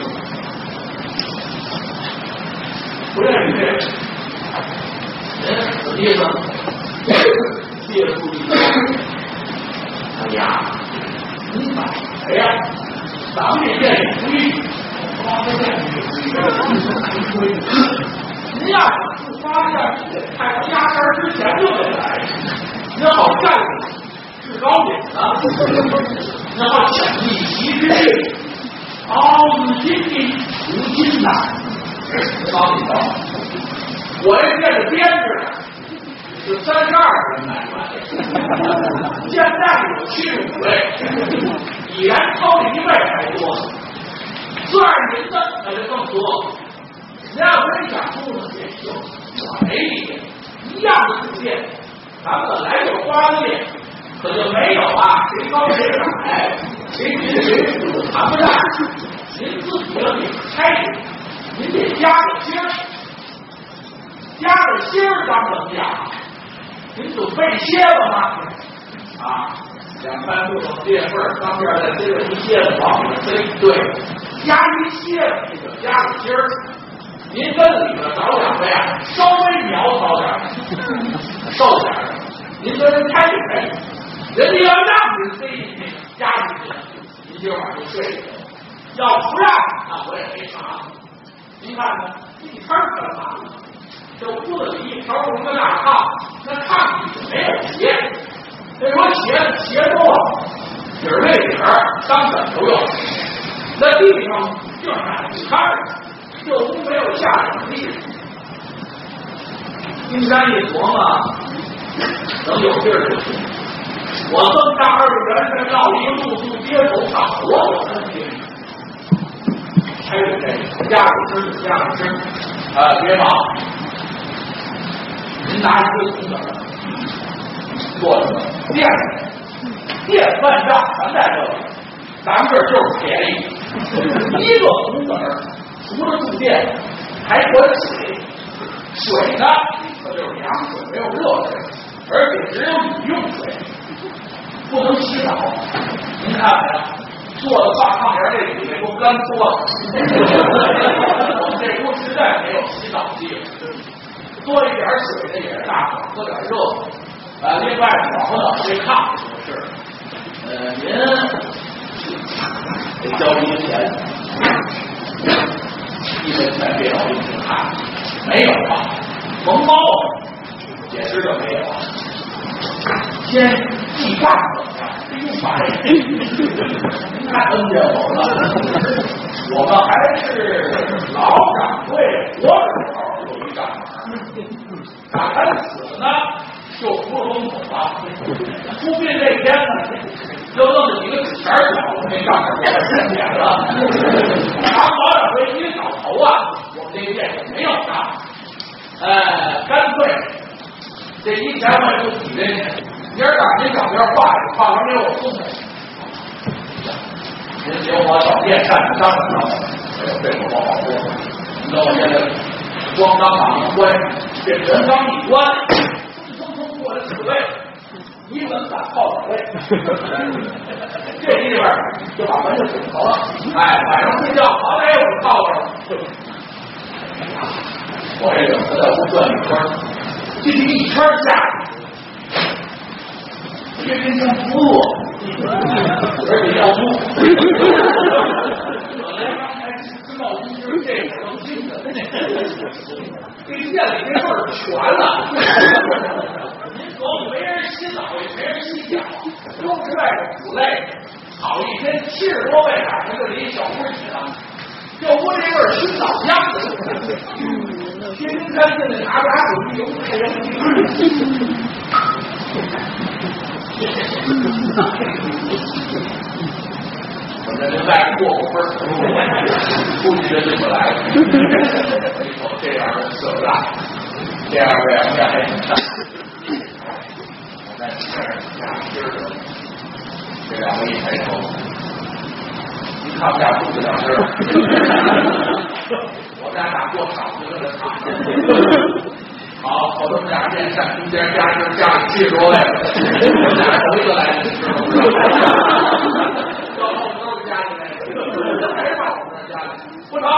S2: 不认识这个，人怎么意思？借助一个，哎呀，你买谁呀？咱们这店里规矩，花店里规矩。您要想住花店，你得开到压根之前就得来，您好站着制高点呢，您好抢一席之地。熬子金币无金呐，高领导，我这店的编制呢。是三十二人买卖，现在有七十五位，已然超了一倍还多。算您的那就更多。您要真想住呢也行，我没意见。一样的住店，咱们本来就花店，可就没有啊谁高谁矮，谁贫谁富谈不上。您自己要给拆开，您得加个心儿，加个心儿当怎么样？您准备歇了吗？啊，两三步往这份儿，当面再接着一歇了，往里塞。对，加一歇了，这个加个心儿。您跟里边找两个呀，稍微苗条点儿，瘦点儿的，您跟人开一开，人家要让您塞进去，加进去，您今晚就睡去了。要不让，那我也没啥。您看看，地摊干嘛呢？这屋子里一条龙的大炕，那炕底下没有鞋，这说鞋鞋多了，底儿没底儿，当枕头用。那地上就染地摊儿，这屋没有下脚地。金山一琢磨，能有地儿就行。我这么大二元山绕一个露宿街头上，我有问题。还有这加个声，加个声，啊，别忙。您拿一个铜子做什么？电电饭账全在这里，咱们这儿就是便宜。一个铜子除了住电，还管水，水呢可就是凉水，没有热水，而且只有饮用水，不能洗澡。您看看，坐在大炕沿这里面都干脱了。我们这屋实在没有洗澡地方。多一点水的也是大伙喝点热水，啊，另外暖和暖这炕就是，呃，您得交一分钱，一分钱别老一分看，没有啊，蒙包也知道没有啊，先记账怎么样？用白，您看恩见我了，我们还是老掌柜活着时候有一账本。打他死了呢，就不封口了。出殡这天呢，就弄了几个纸钱儿，我们这账本给免了。咱老掌柜一扫头啊，我们这店也没有账。 呃，干脆这一千万就抵给你，明儿把您小边画一画完给我送来。您请我找店干商量商量，哎呦，这可不好说。你知道我现在光当场一关，这人刚一关，匆匆过来四位，一门赶靠两位，这地方就把门就顶着了。哎，晚上睡觉好歹有个靠着。我这个我在屋转一圈，这一圈下来，这人像服务，而且要吐。我来刚才知道就是这个能听的，这店里这味儿全了。您走没人洗澡，也没人洗脚，都是外边苦累，好一天七十多位海子，这里一小屋起来，就屋这味儿熏脑浆子。天天干净的拿着阿手油太阳我这就再过过分估计这就不来了。你瞅这样的色不大，这样的两面还挺大。我在这儿下今儿的，这两个一抬头，一看不下肚子两只儿。我家打过场子的场子，好，我们俩店站中间加一加里七十多位，我们俩头一个来的，知道吗？到后头都是家里来的，还到我们家里，不成。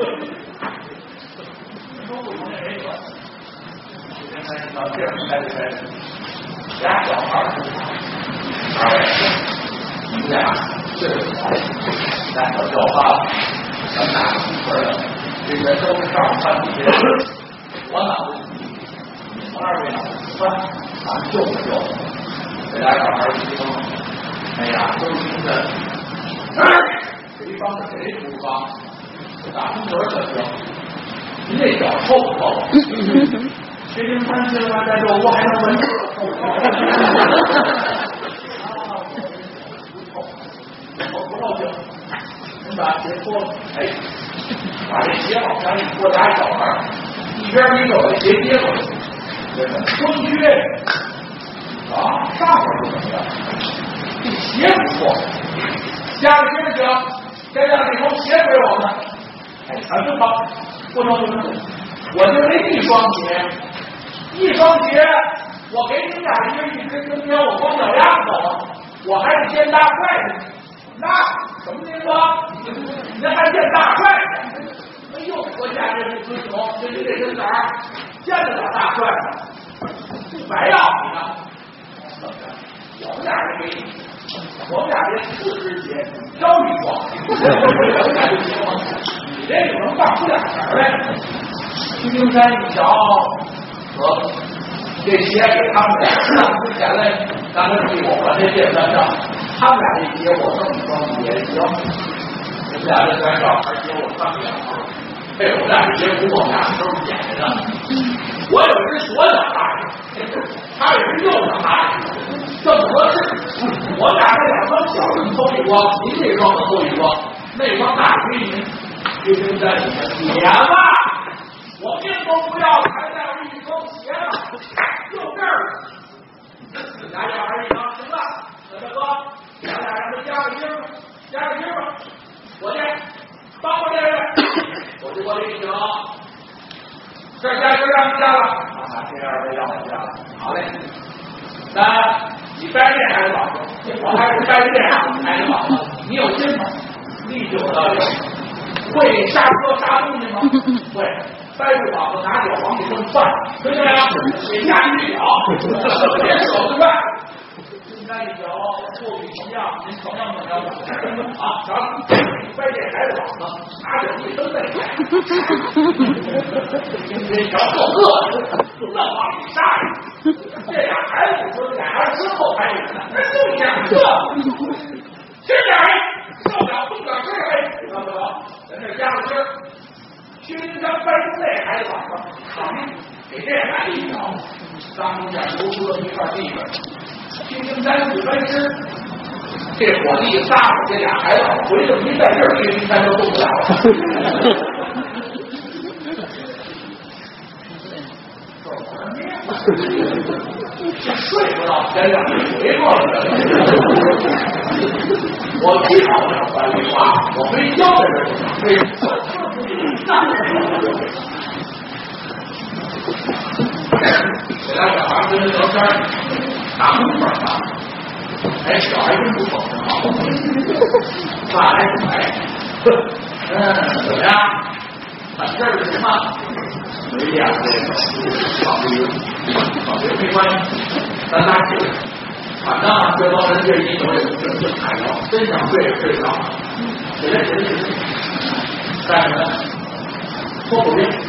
S2: 说不成也没辙。现在到这儿开始开始，俩小孩儿，二位，你们俩岁数小，咱可叫他了，咱们俩一块儿。这个都是上班底下，我脑子你们二位脑子酸，咱们救不救？这俩小孩一听，哎呀，都是听着，谁帮着谁不帮？打空嘴可行，您这脚臭不臭？谁您看吃了饭再说，我还能闻着臭不臭？我不高兴，您把鞋脱了，哎。把这鞋往上一脱，俩小孩一边一个把鞋接过去，光靴啊，上面不怎么样，这鞋不错，加个鞋行，先让这双鞋归我们。哎，啊，不好，不能不能，我就这一双鞋，一双鞋，我给你俩一人一只，今天我光脚丫子走了，我还得见大帅呢。那什么情况？您还见大帅？哎呦，国家这不尊崇，这你这身子儿见得了大帅吗？不白要你呢。我们俩人给你，我们俩这四只鞋挑一双，你这有能放出两茬来？徐金山一瞧，得这鞋给他们俩上之前来，刚才替我还这电算账，他们俩这鞋我弄一双也行。我们俩这三小孩鞋我上两双。哎，我们俩这鞋不我们俩都是捡来的。我有一只左脚大爷，他有一只右脚大爷，这么合适。我俩这两双小人偷一双，您这双偷一双，那双大归您。就跟在你的铁吧，我命都不要，还带我一双鞋呢，就这儿。俩小孩一瞧，行了，小大哥，咱俩让他加个筋吧，加个筋吧，我去帮我这位。我就过来一听，这加就让你加了，啊，这二位让我加了，好嘞。那你掰面还是老子？我还是掰面还是老子？你有心吗？力就有道理。会刹车啥东西吗？会。掰住膀子，拿脚往里扔饭，听见没有？得下一脚，别手得快。现在一脚货比同样，您同样怎么样？啊，瞧，掰这还是老子，拿脚一蹬背，这脚够饿的，愣往里杀。这俩孩子说，俩孩子身后还有呢，那就一样，这吃点儿，受不了动点吃呗，知道不了？咱这加个汁儿，薛丁山掰出这孩子膀子，好，给这来一脚，当中间留出了一块地方。薛丁山只掰吃，这火力撒出，这俩孩子回头一在这儿，薛丁山都动不了了。 这睡不到天上回过来了。我听到了三句话，我非交在这儿，非给他小孩跟着聊天，大红本啊，哎，小孩真不错，挺好，话还挺白。嗯，怎么样？反事儿是什么？没呀，这个考虑考虑没关系，咱俩解释。反正啊，这帮人这一有点正正太高，真想睡也睡不着。起来起来起来，干什么？抽口烟，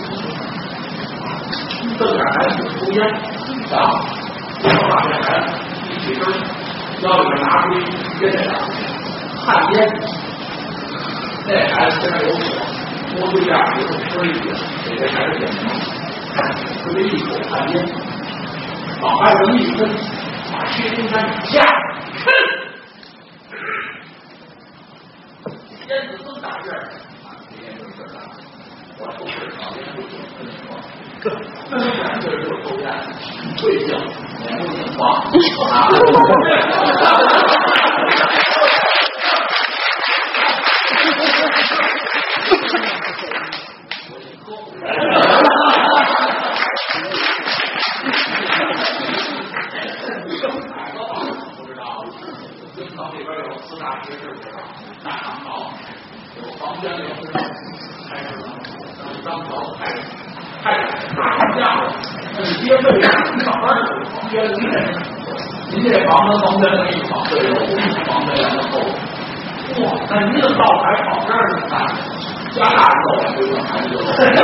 S2: 瞪着孩子抽烟啊！我把这孩子一起身，腰里边拿出一烟来，旱烟。那孩子身上有火，摸对象就吃一点，给这孩子点上，就这一口旱烟，往外边一喷。把薛丁山下，哼！烟子这么大劲儿，今天就是这儿我抽是老烟不行，跟你说，那么两个人就抽烟，对性，年不年光啊！您这房子房间那一房子有房子两个后，哇，那您这灶台跑这儿怎么办？加大肉啊，这个孩子就。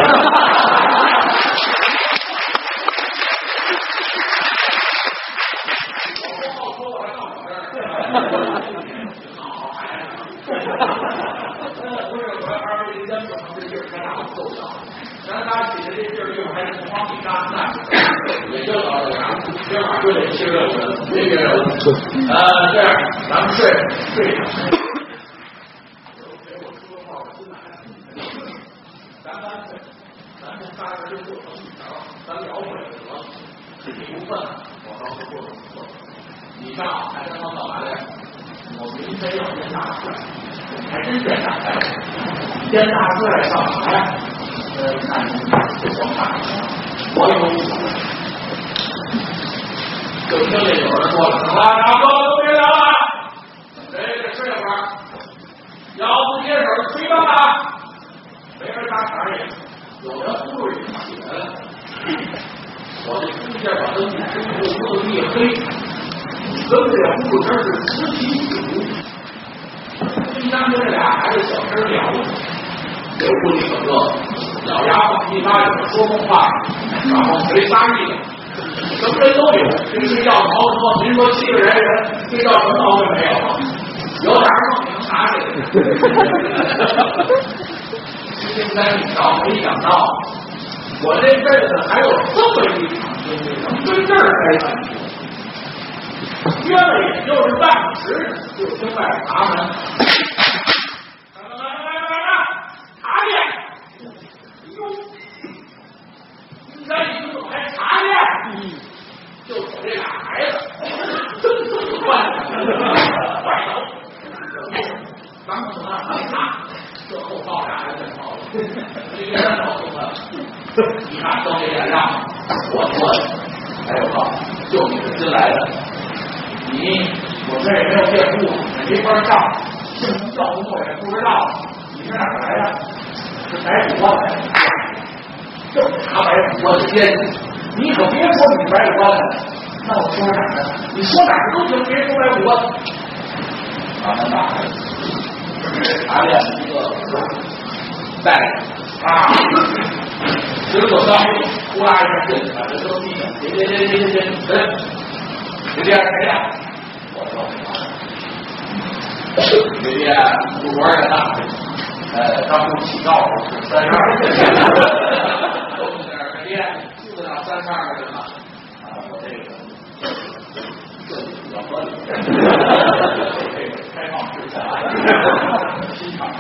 S2: 我说我还到我这儿，好孩子，不是我二位烟不成这劲儿，他俩够呛。咱俩起的这劲儿，一会儿还得往里扎那，也就到这样。今晚就得吃热乎的，别别热乎。呃，这样咱们睡睡上。咱干脆，咱这仨人就做成一条，咱聊会儿得了。你不笨，我倒是做不错。你上还跟他干嘛来？我明天要见大帅，还真见大帅。见大帅干嘛呀？呃，看我看，我有五百。就听见有人说了：“行了，大哥都别聊了，谁得睡会儿，要不接手吹吧吧。”没人搭茬也，有人呼噜一起来了。我这出下把灯生活屋子一黑，跟这呼噜声是此起彼伏。一当跟这俩孩子小声聊，这屋里可热，咬牙往一拉，有说梦话，然后没仨意思。什么人都有，平时要毛说，您说七个人人，这叫什么毛病没有？有点梦能拿起来。现在你倒没想到，我这辈子还有这么一场经历，跟这儿待半天，约了也就是半个时，就听外茶门，来来来来来来，茶去！哟，应该你怎么还茶去？就我这俩孩子，坏坏头，咱们怎么打？这后报俩还真好，这个人老多了。你看都这脸上，我说的，还有个，就你是新来的，你我这也没有店铺，也没法上，姓什么叫什么我也不知道。你是哪儿来的？是白虎关的，就拿白虎关的奸细。你可别说你白虎关的，那我说哪儿呢？你说哪儿都行，别说白虎关。把门打开，拿亮一个带啊，结果当呼啦一下进来，把这都闭上，别别别别别别，别别别谁呀？我说别别不玩的大，呃，当初起告是三十二，都是点别别，就那三十二个人嘛，啊，我这个这比较合理，开放式的，新厂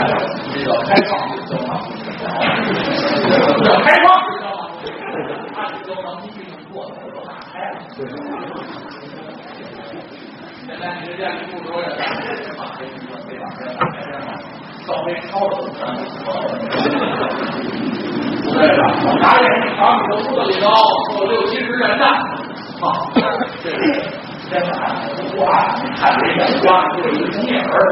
S2: 这个开放式交往，叫开放式交往，按有能力能做的都打开了。现在你这店里不多人，这把这这把这打开了，稍微超了三十不对了，我拿人厂里头屋子里头坐六七十人呢，啊，这个天哪，哇，你看这眼光就一个红眼儿，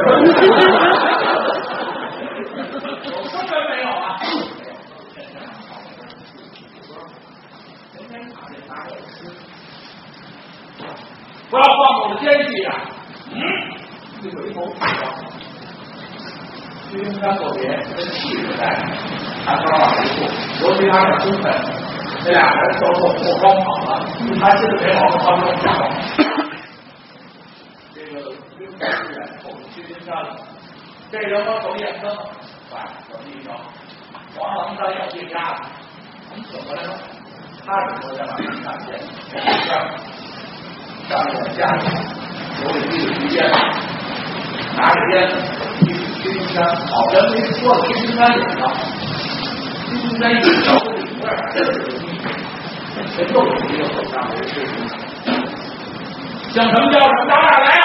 S2: 有生人没有啊？天天打这打这吃，不要放我的奸细呀！嗯，一回头看到。去云山作别，跟气质在，他说话一处，尤其他的身份，这俩人都做破光跑了，他心里没毛病，他不用讲。这个云山是远后去云山了，这人我走眼灯，哎，怎么一着？黄狼山要进家了，你怎么来了？他是说在哪里看见？上上我家里，手里提着皮鞭，拿着鞭子。去云山，好人没说了，去云山也了。去云山一条这里边儿，这是有秘密，这又有一个手上的事情。姓什么叫什么？打哪来呀？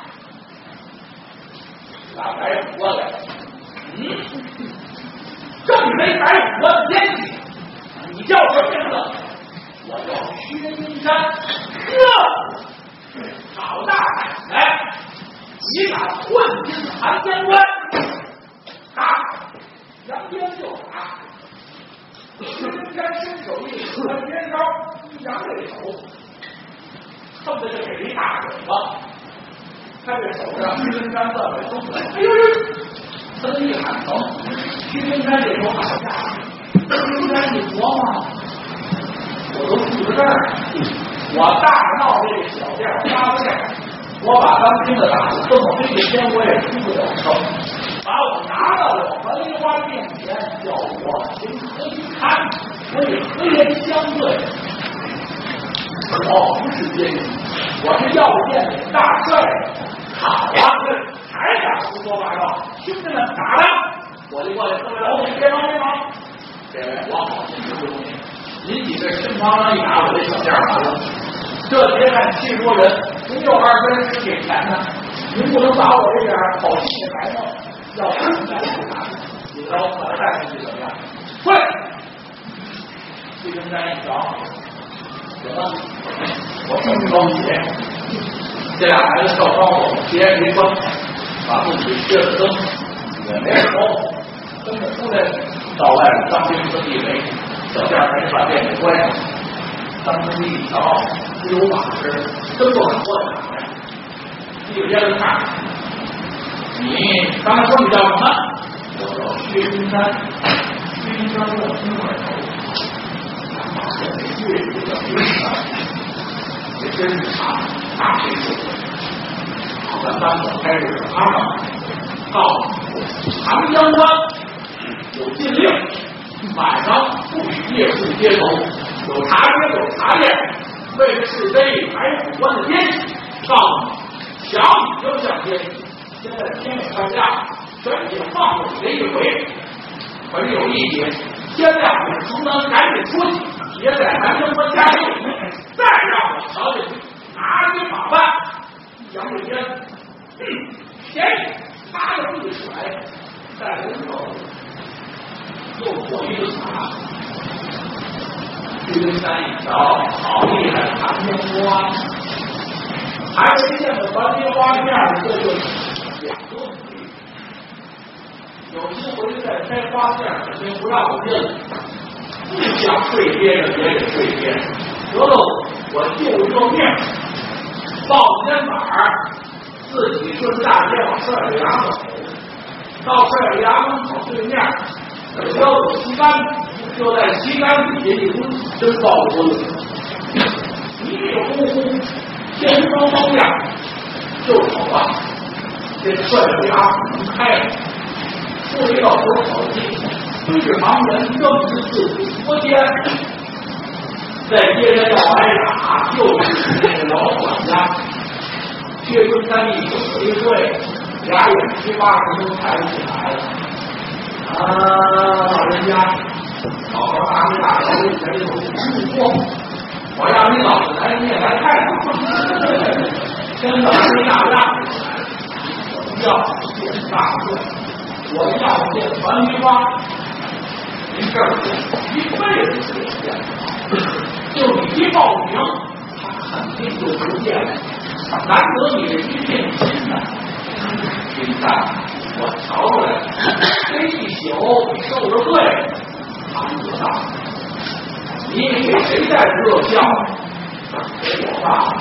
S2: 打白虎过来。嗯，正没白虎的奸细，你叫什么名字？我叫薛云山。呵，好大胆来！你敢混进寒天关？打，扬鞭就打。薛云山伸手一出来鞭招，一扬这手，恨不得就给一大嘴巴。看这手上，薛云山在外都哎呦呦！他这一喊疼，薛云山这手打下去。薛云山你琢磨，我都住在这儿，我大闹这个小店八个店。我把当兵的打死，这么黑的天我也出不了声，把我拿到了樊梨花面前，叫我情何以堪？我以何言相对？我不是奸细，我是要见你大帅。好啊，还敢胡说八道？兄弟们打了！我就过来，各位老铁，别忙别忙，这位我好心不容易，您几个身旁上一打，我这小店完了。这别看七十多人，您就二分是给钱呢，您不能把我这点好心给白弄，要不然你打，你让我把他带回去怎么样？会。徐根山一瞧，行了，我手双鞋，这俩孩子跳窗户，鞋也没关，把自己卸了灯，也没人走，跟着出来到外面当兵的地雷，小店还是把店给关上。当时一瞧，有把式，真不敢过来打呀！一边子看，你刚才说你叫什么？我叫薛云山。薛云山我听过头，这没对付叫薛云山，这真是他，他谁说的？好，咱班子开始他们告诉长江湾有禁令，晚上不许夜宿街头。有茶街有茶店，为了是非白虎关的奸细，告诉你，想你就像奸细。现在天也快亮，全体放过你这一回。可是有一点，天亮你出门赶紧出去，别在南京关家里，再让我瞧见你拿你马办。杨伟坚，嗯，便宜，拿着一甩，在人手又过一个茶。徐根山一瞧，好厉害，寒天花，还没见过寒天花面的，这就是两个问题。有心回去再开花店，肯定不让我进了。不想睡街的也得睡街，得喽，我就这命，抱肩膀，自己顺大街往帅府衙门走，到帅府衙门口对面，有标有旗杆。就在旗杆底下一蹲，真抱不蹲了，迷迷糊糊，天光光亮，就瞅啊，这帅府衙门开了，出了一道口小鸡，推着旁人正是自己捉奸，在街上要挨打，就是那个老管家。薛根山一手一跪，俩眼七八十都抬不起来了。啊，老人家。好好打你打，我以前有路过。 我让你老子来，你也来看看，真的是大样子。要见大会，我要见樊梨花，您这儿一辈子不见，就你一报名，他肯定就不见了。难得你的一片心呐，现在我瞧出来了，这一宿你受了罪，他不知道。你给谁带热笑？给我爸。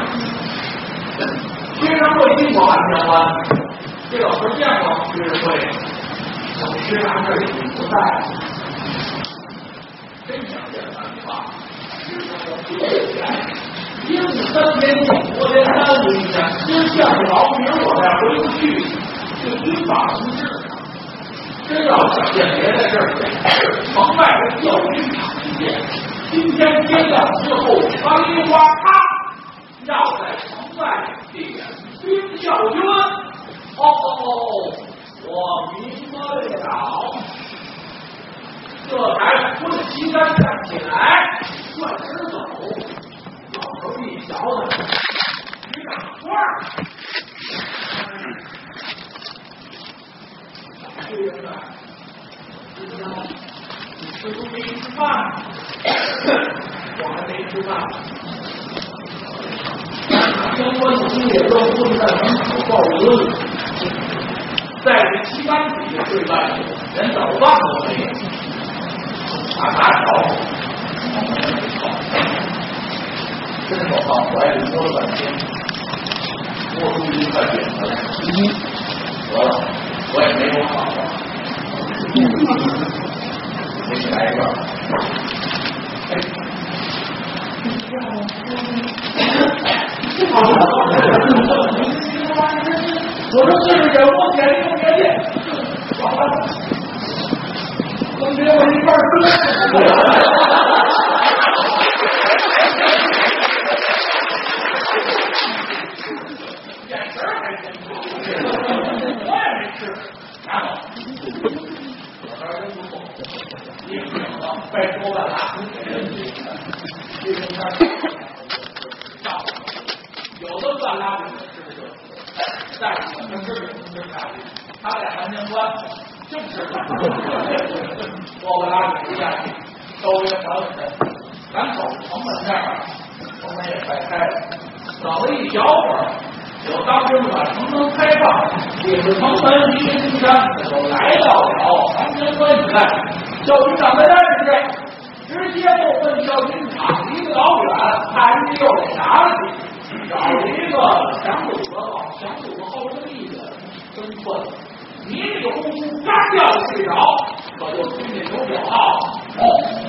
S2: 学生会经过万千湾，这老师见过学生会，小学长这已经不在了。真想见咱们爸，因为三天我连耽误一下，先下去劳明儿我再回不去，就依法行事。真要想见别的事儿，城外的教育场一见。今天天亮之后，樊梨花他要在城外点兵教军。哦哦哦，我明白了。这才顺其山站起来，转身走。老头一瞧呢，局长官儿，学员们，知道你吃不没吃饭？我还没吃饭。相关的经也都混在门口报论，在这七班底下睡半宿，连早饭都没有。把大脚，伸手往怀里摸了半天，摸出一块饼子来。得了，我也没有好话，给你来一个。我说这是人我点用点点，好了，同学我一块儿吃。眼神还真好，我也没吃，拿走。我这儿真不错，一个饼子被多半拉，这中间有的半拉饼的吃的就，再有的吃饼吃下去，他在寒江关就吃饭，多半拉饼下去，周围还有人，咱走城门这儿，城门也快开了，走了一小会儿。有当兵把城门开放，也是城门离金山，就来到了寒江关以外。校军长在这儿是直接就奔校军场，离得老远，看人家又给拿了去，找了一个强弩的往强弩的后面立着真困。你这个功夫刚要睡着，可就听见有表号，哦。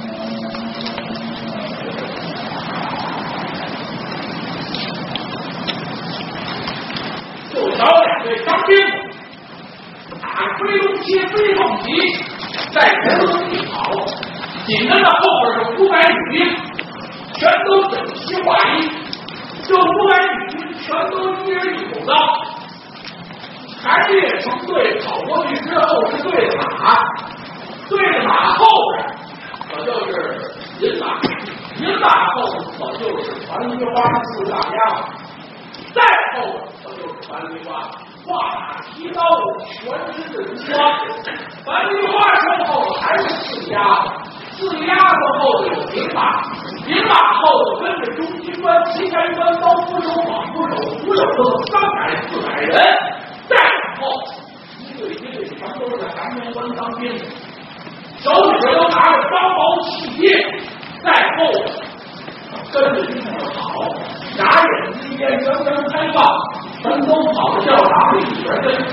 S2: 就瞧两队当兵，打飞龙旗、飞凤旗，在前头一跑，紧跟着后边是五百女兵，全都整齐划一。这五百女兵全都一人一口刀，排列成队跑过去之后是对着马，对着马后边可就是银马，银马后可就是樊梨花四大家，再后边可就是樊梨花，画马提刀，全身的如光。樊梨花身后还是四丫头，四丫头后头有银马，银马后头跟着中军官、旗开官、刀斧手、绑斧手，五有这三百四百人。再往后，一队一队全都是在寒江关当兵，手里边都拿着钢矛器械。再后跟着军队跑，眨眼之间刚刚开放，全都跑到教场里边去。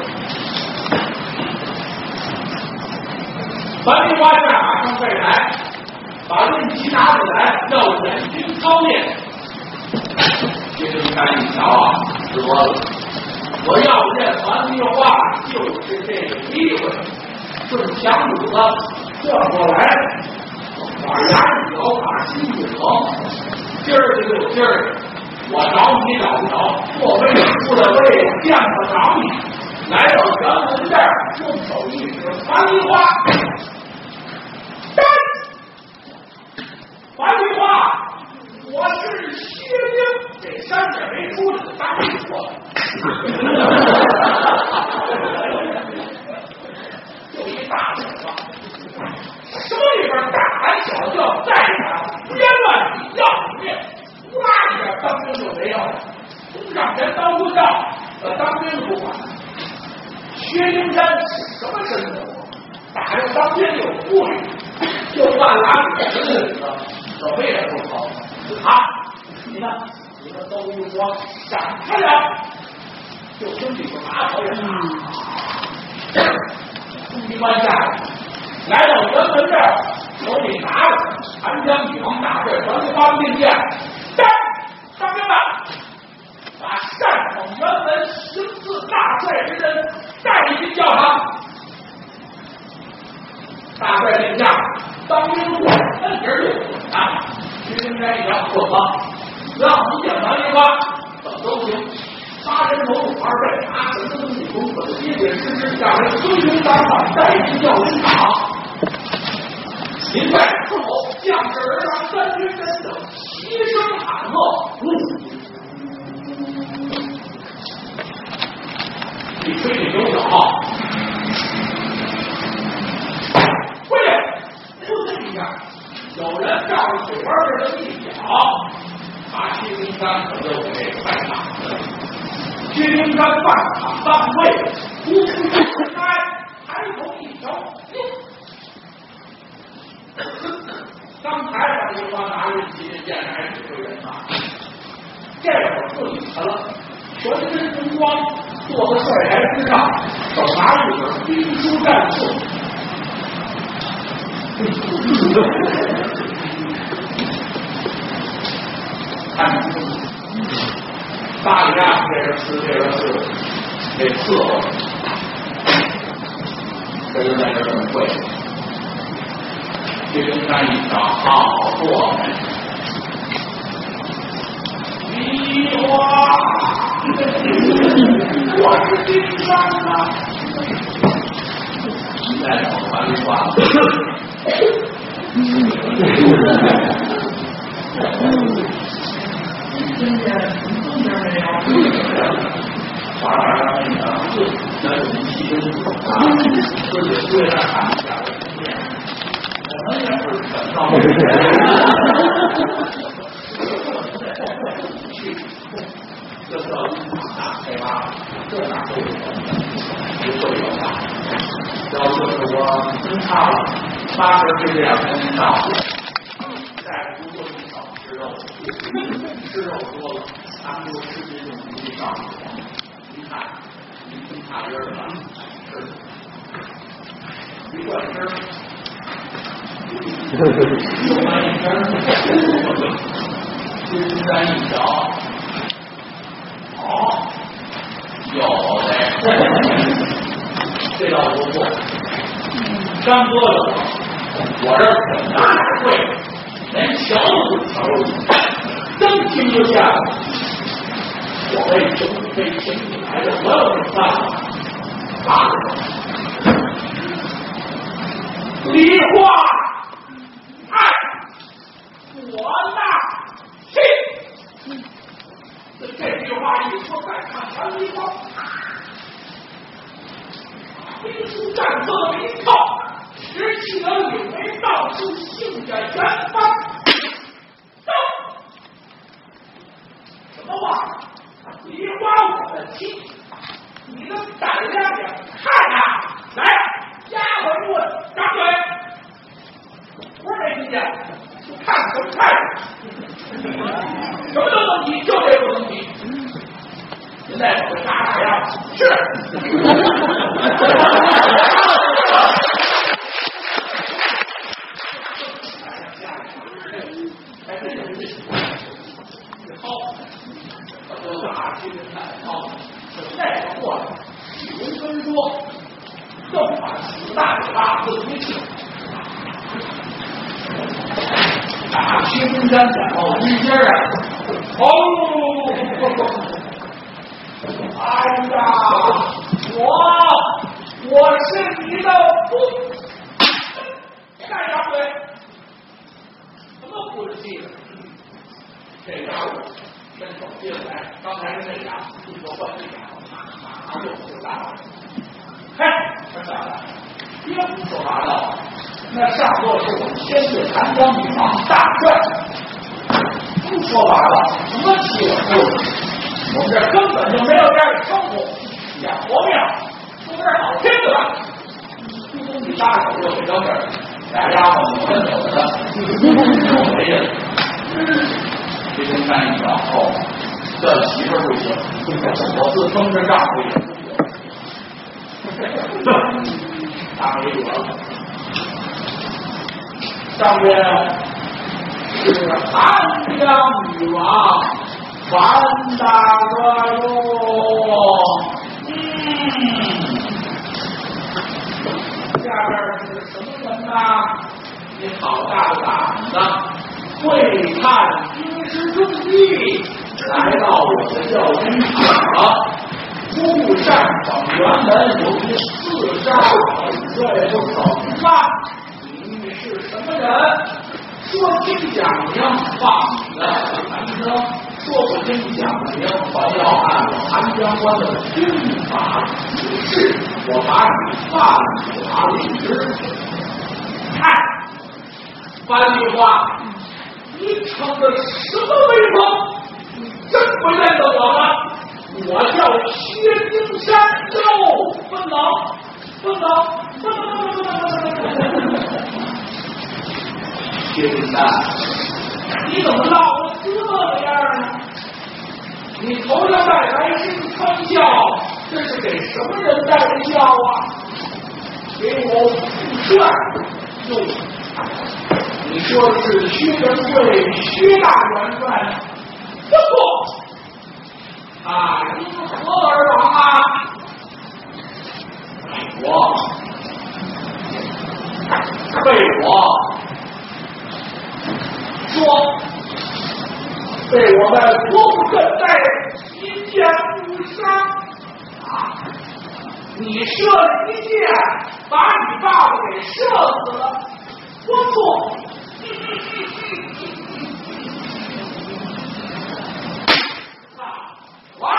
S2: 樊梨花下马上背来，把论旗拿起来，要演军操练。这个看一瞧啊，说了，我要见樊梨花，就是这个机会。顺强弩子转过来，把牙一咬，把心一疼，今儿就有今儿。我找你找不着，我为出了位，见不着你。来到辕门这儿，用手一指樊梨花，樊梨花，我好。啊，你们你们都给我闪开了！就跟这个马头人啊，公兵官下来到辕门这儿，手里拿着长江女王大队传发令箭，站，上兵们，把擅闯辕门行刺大帅之人带进教堂。大帅令下，当兵我摁着就啊，徐金山一条混了，让我们检查一番，怎么都行。杀人头目二位拿什么东西公本结结实实下来，孙雄当场带进教军场。您在伺候将士儿郎三军人等齐声喊喝，你吹你有脚，回来，呼一下，有人照着嘴巴这么一脚，把薛丁山可就给拜倒了。薛丁山半场当位，呼呼一开，抬头一瞧，刚才把这帮拿着旗舰舰来指挥人啊，这会儿不理他了，全身红光，坐在帅台之上，手拿着一本兵书战术。看，大家这人吃，这人是得伺候，这就在这儿会。薛丁山一瞧，好做人，你我，我是丁山呐。现在我完了话，你今天中间没有？当然没有，那有其中啊，自己对着看一下。我们也不是很高明，去这个打开吧，这哪都有，不会有吧？要就是我真差了，八十岁这样才能到，再不过一少吃肉，吃肉多了，咱们就吃这种容易上火。你看，你真差劲儿吧？吃，一贯吃。有那一根，孙中山一瞧，好，有的，这倒不错。张哥哥，我这很大的会，连瞧都不瞧你，真听不下。我为兄弟被请你来的，我有这办法。啊，梨花。我纳气，这这句话一说，再看全梨花，兵书战策的一套，使起了领为到处性着全方。走，什么话？梨花我的妻，你的胆量点看啊！来，丫鬟问张嘴，不是没听见。看什么看？什么都能提，就这不能提。现在我们打打呀，是。还真有这好，我就打去看好。这个过来，有分说，更把死大嘴巴子给请。啊，薛丁山感到一劲儿啊！哦，哎呀，我我是你的夫，干啥嘴？什么不是气的？这家伙伸手进来，刚才是那家伙一说换这家伙，马上就就打了。嘿，他下来，别胡说八道。那上座是我们先是长江女王大帅，不说完了，什么欺我父亲？我们这根本就没有这样的称呼，养活命，说点好听的吧。不公你撒手就给扔这儿，俩丫鬟我分走的，没人。 山一往后，这媳妇不行，我自封着丈夫也不行，他没辙了。上面是汉江女王范大哥哟，嗯，下边是什么人呢？你好大的胆子，会看军师重地，来到我的教军场了。不擅闯辕门，有一刺杀本帅不走吧？你是什么人？说清讲明，放你的寒生；说不清讲明，还要按我韩将官的军法行事，我把你犯法律之。看，翻句话，你逞的什么威风？你真不认得我吗？我叫薛丁山哟，分老，分老，分老，分老，分老。薛丁山，你怎么闹得这样呢？你头上戴白星穿孝，这是给什么人戴的孝啊？给我副帅哟。你说的是薛仁贵，薛大元帅？不错。啊，你是何而王啊？我被我说被我们公正在一箭误伤啊！你射了一箭，把你爸爸给射死了，不错。完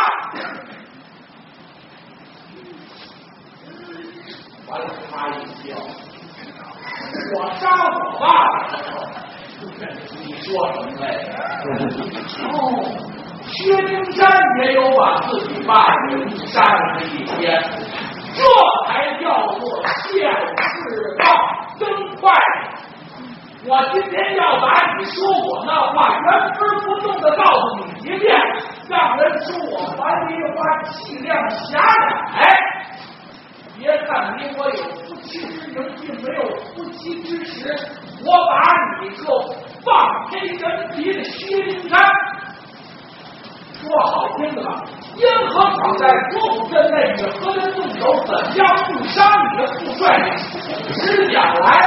S2: 完了，他一笑，我杀我爸爸，你说什么来着？哦，薛丁山也有把自己爸给误杀的这一天，这才叫做现世报真快。我今天要把你说我那话原封不动的告诉你一遍，让人说我樊梨花气量狭窄。别看你我有夫妻之名，并没有夫妻之实。我把你这放黑人皮的薛丁山，说好听的吧，因何闯在国府镇内，你何人动手，怎样误伤你的副帅？实讲来。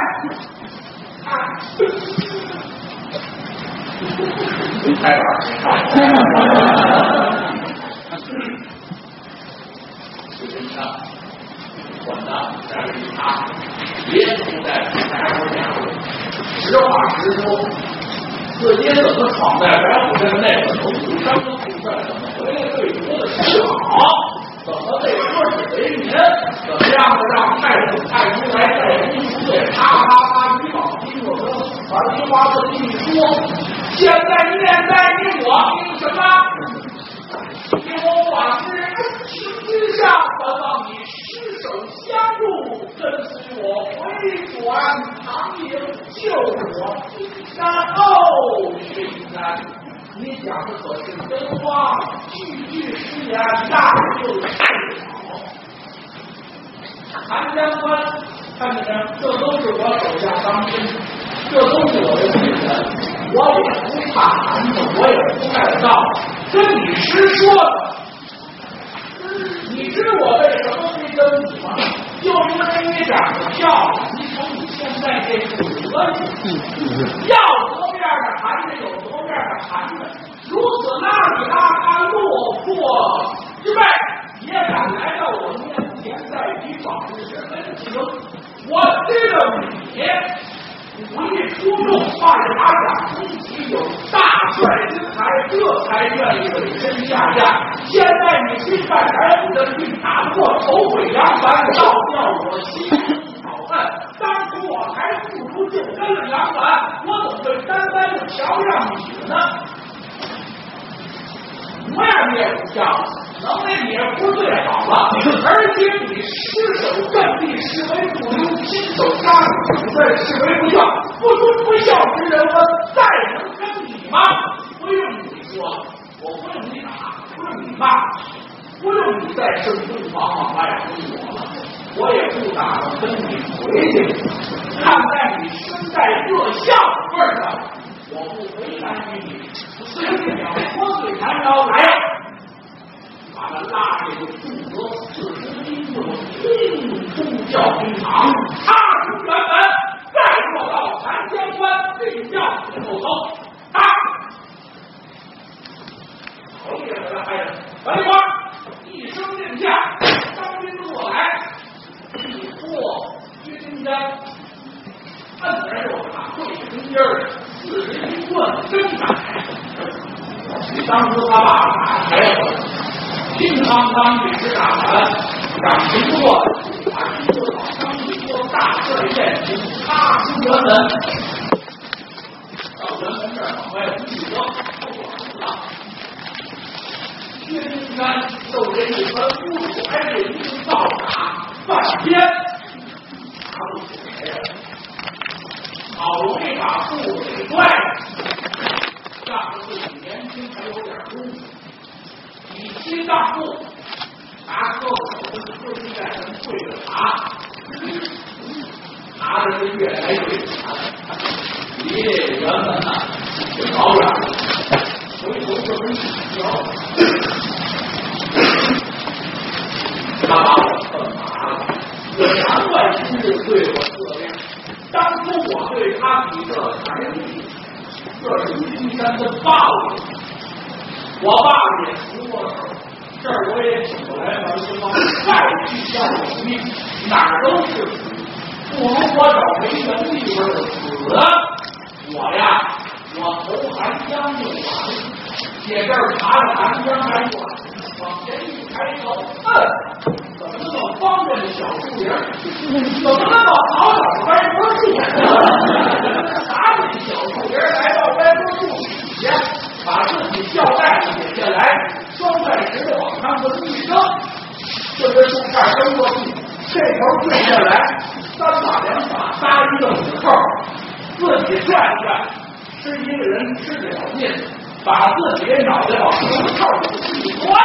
S2: 开玩笑，薛丁山，混蛋，再是他，别总在白虎家。实话实说，自己怎么闯在白虎镇内，怎么误伤了副帅，怎么回来对国的示好，怎么被割据为民，怎么样的让太子太叔来带兵出队，啪啪啪一网经过说。樊梨花这么一说，现在现在你我凭什么？你我往日恩情之上，本望你施手相助，跟随我回转唐营，救我金山。哦，薛丁山，你讲的可是真话，句句实言，那就是好。韩将官，看见没？这都是我手下当兵。这都是我的军人，我也不怕寒碜，我也不害臊，跟你实说的。你知我为什么会跟你吗？就因为你长得漂亮，你瞅你现在这副德行，要多面的含着有多面的含着，如此邋里邋遢落魄之辈，也敢来到我面前在比往日的恩情，我知道你。武艺出众，半打掌攻击有大帅之才，这才愿意委身下嫁。现在你心犯白虎的去打不过，头毁杨凡，倒叫我心中恼恨。当初我还不如就跟了杨凡，我怎么会单单的瞧上你呢？模样也不像，能力也不最好了，而且你失守阵地，视为不留，亲手杀死主帅，视为不孝，不忠不孝之人，我再能跟你吗？不用你我我不用你打，不用你骂，不用你再生东方往外轰我了，我也不打算跟你回去。看在你身带热孝的份上，我不为难于你，随便了泼水弹刀来呀！把他拉这个负责四十兵的兵出教兵场，踏出辕门，再落到南江关对教后头。啊！头也回来拍着，白花一声令下，当兵过来，一过军章，摁着我打跪中间儿，四十一棍真打。当初他爸打开了。乒乓乓一支大盘，掌情过，把一个老张一说大帅宴请，踏出辕门，到辕门这儿往外一折，不管了。薛丁山受这一番侮辱，还得一直倒打半天，打不起来，好容易把父子给拽了，仗着自己年轻还有点功夫。以心当腹，拿胳膊跟孙子在那跪着爬，爬的是越来越惨。离这辕门呐，就老远了，回头这么一瞧，他把我恨麻了。我难怪今日对我这样。当初我对他比这才力，这是金山的报应。我爸爸也出过手，这儿我也请过来王兴邦，再去向我命，哪儿都是死，不如我找没人地方的死啊！我呀，我投韩江就完了，姐这儿爬着韩江还远，往前一抬头，嗯，怎么那么方便的小树林？怎么那么好找的歪脖树？啥子小树林来到歪脖树底下？把自己吊带子解下来，双带石头往上头一扔，这根树杈扔过去，这头坠下来，三把两把搭一个虎扣，自己转转，吃一个人吃得了劲，把自己的脑袋往虎扣里一钻。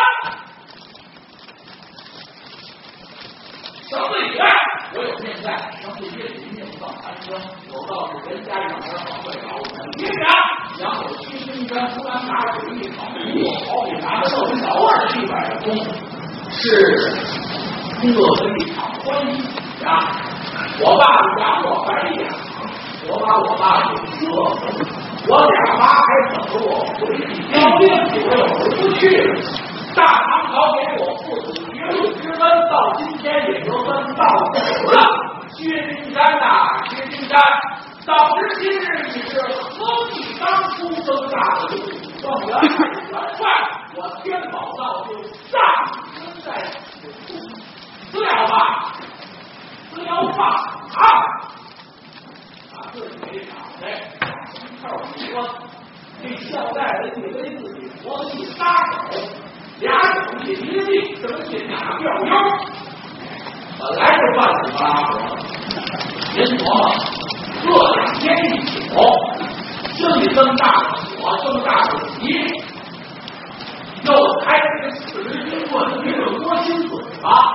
S2: 绳子以外，我有命在，绳子越紧命到寒霜，有道是人家养儿好会老，别讲。然后屈金山突然拿水一炒，好比拿个豆腐脑儿去摆的功夫，是乐得一场欢喜呀！我爸爸养我白养，我把我爸给折腾，我俩妈还等着我回去交兵，我又回不去了。大唐朝给我父子绝路之恩，到今天也就算到手了。薛丁山呐，薛丁山。早知今日你是何必当初生大的状元元帅，我天宝道就上身在此处，不要吧，不要吧啊！把自己的脑袋往扣一关，这孝带子以为自己活计撒手，俩手一离地，怎么也打掉腰？本来就半死不拉活，您琢磨。这两天一宿，生意增大了，我增大了急，又开这四十斤棍，一个多心嘴巴，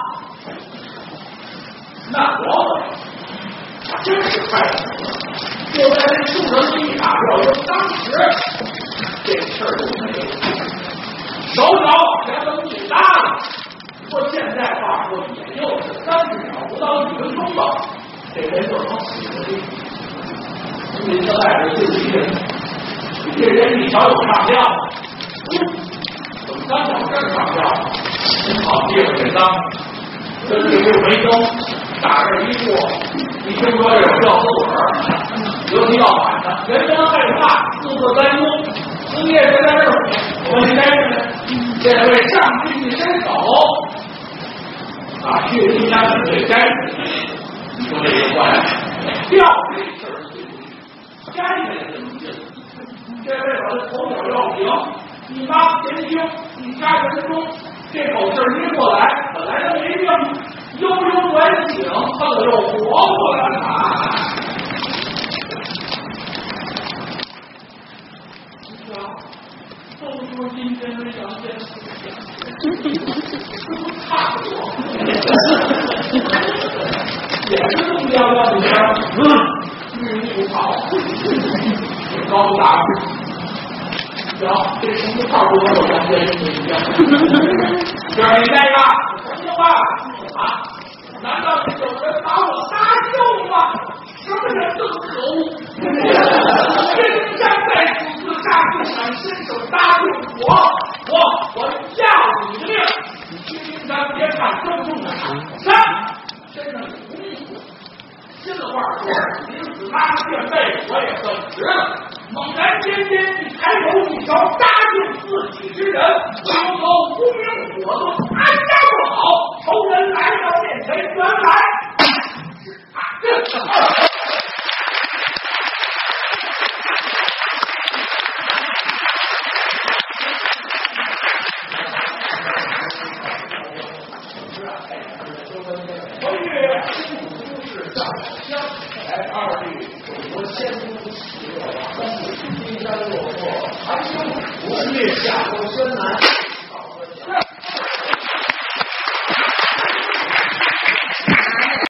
S2: 那我可真是快死了！就在这树上一打掉腰，当时这事儿就没有，手脚往前都一拉了。不过现在话说，也就是三十秒不到一分钟吧，这人就能死了。您这外边四十人，这人一瞧有上吊，怎么刚往这儿上吊？您好，地方这脏，这地步没灯，打这一坐，一听说这有吊死鬼，尤其要晚上，人人害怕，四四三公，四夜就在这儿，我你该着这位上去一伸手，啊，薛丁山的这该你说这个坏了，吊这事儿。该的人劲，这位我的头脑要平，你妈前胸，你家人中，这口气儿一过来，本来他没病，悠悠转醒，他可又活过来了。你瞧， 都说阴间跟阳间是差不多，也是这么样的，你看，嗯，不好，高不打。行，这什么差不多和阳间是一样。就是你那个什么话啊？难道是有人把我搭救吗？什么人这么可恶？真将在此自杀，不想伸手搭救我，我我要你的命！你听听咱别看郑重的三，身上有无名火。这个话说，临死拉着垫背，我也算值了。猛然间间，你抬头一瞧，搭救自己之人，老头无名火都安家不好，仇人来到面前，原来是他这个二。
S3: 月下过深南。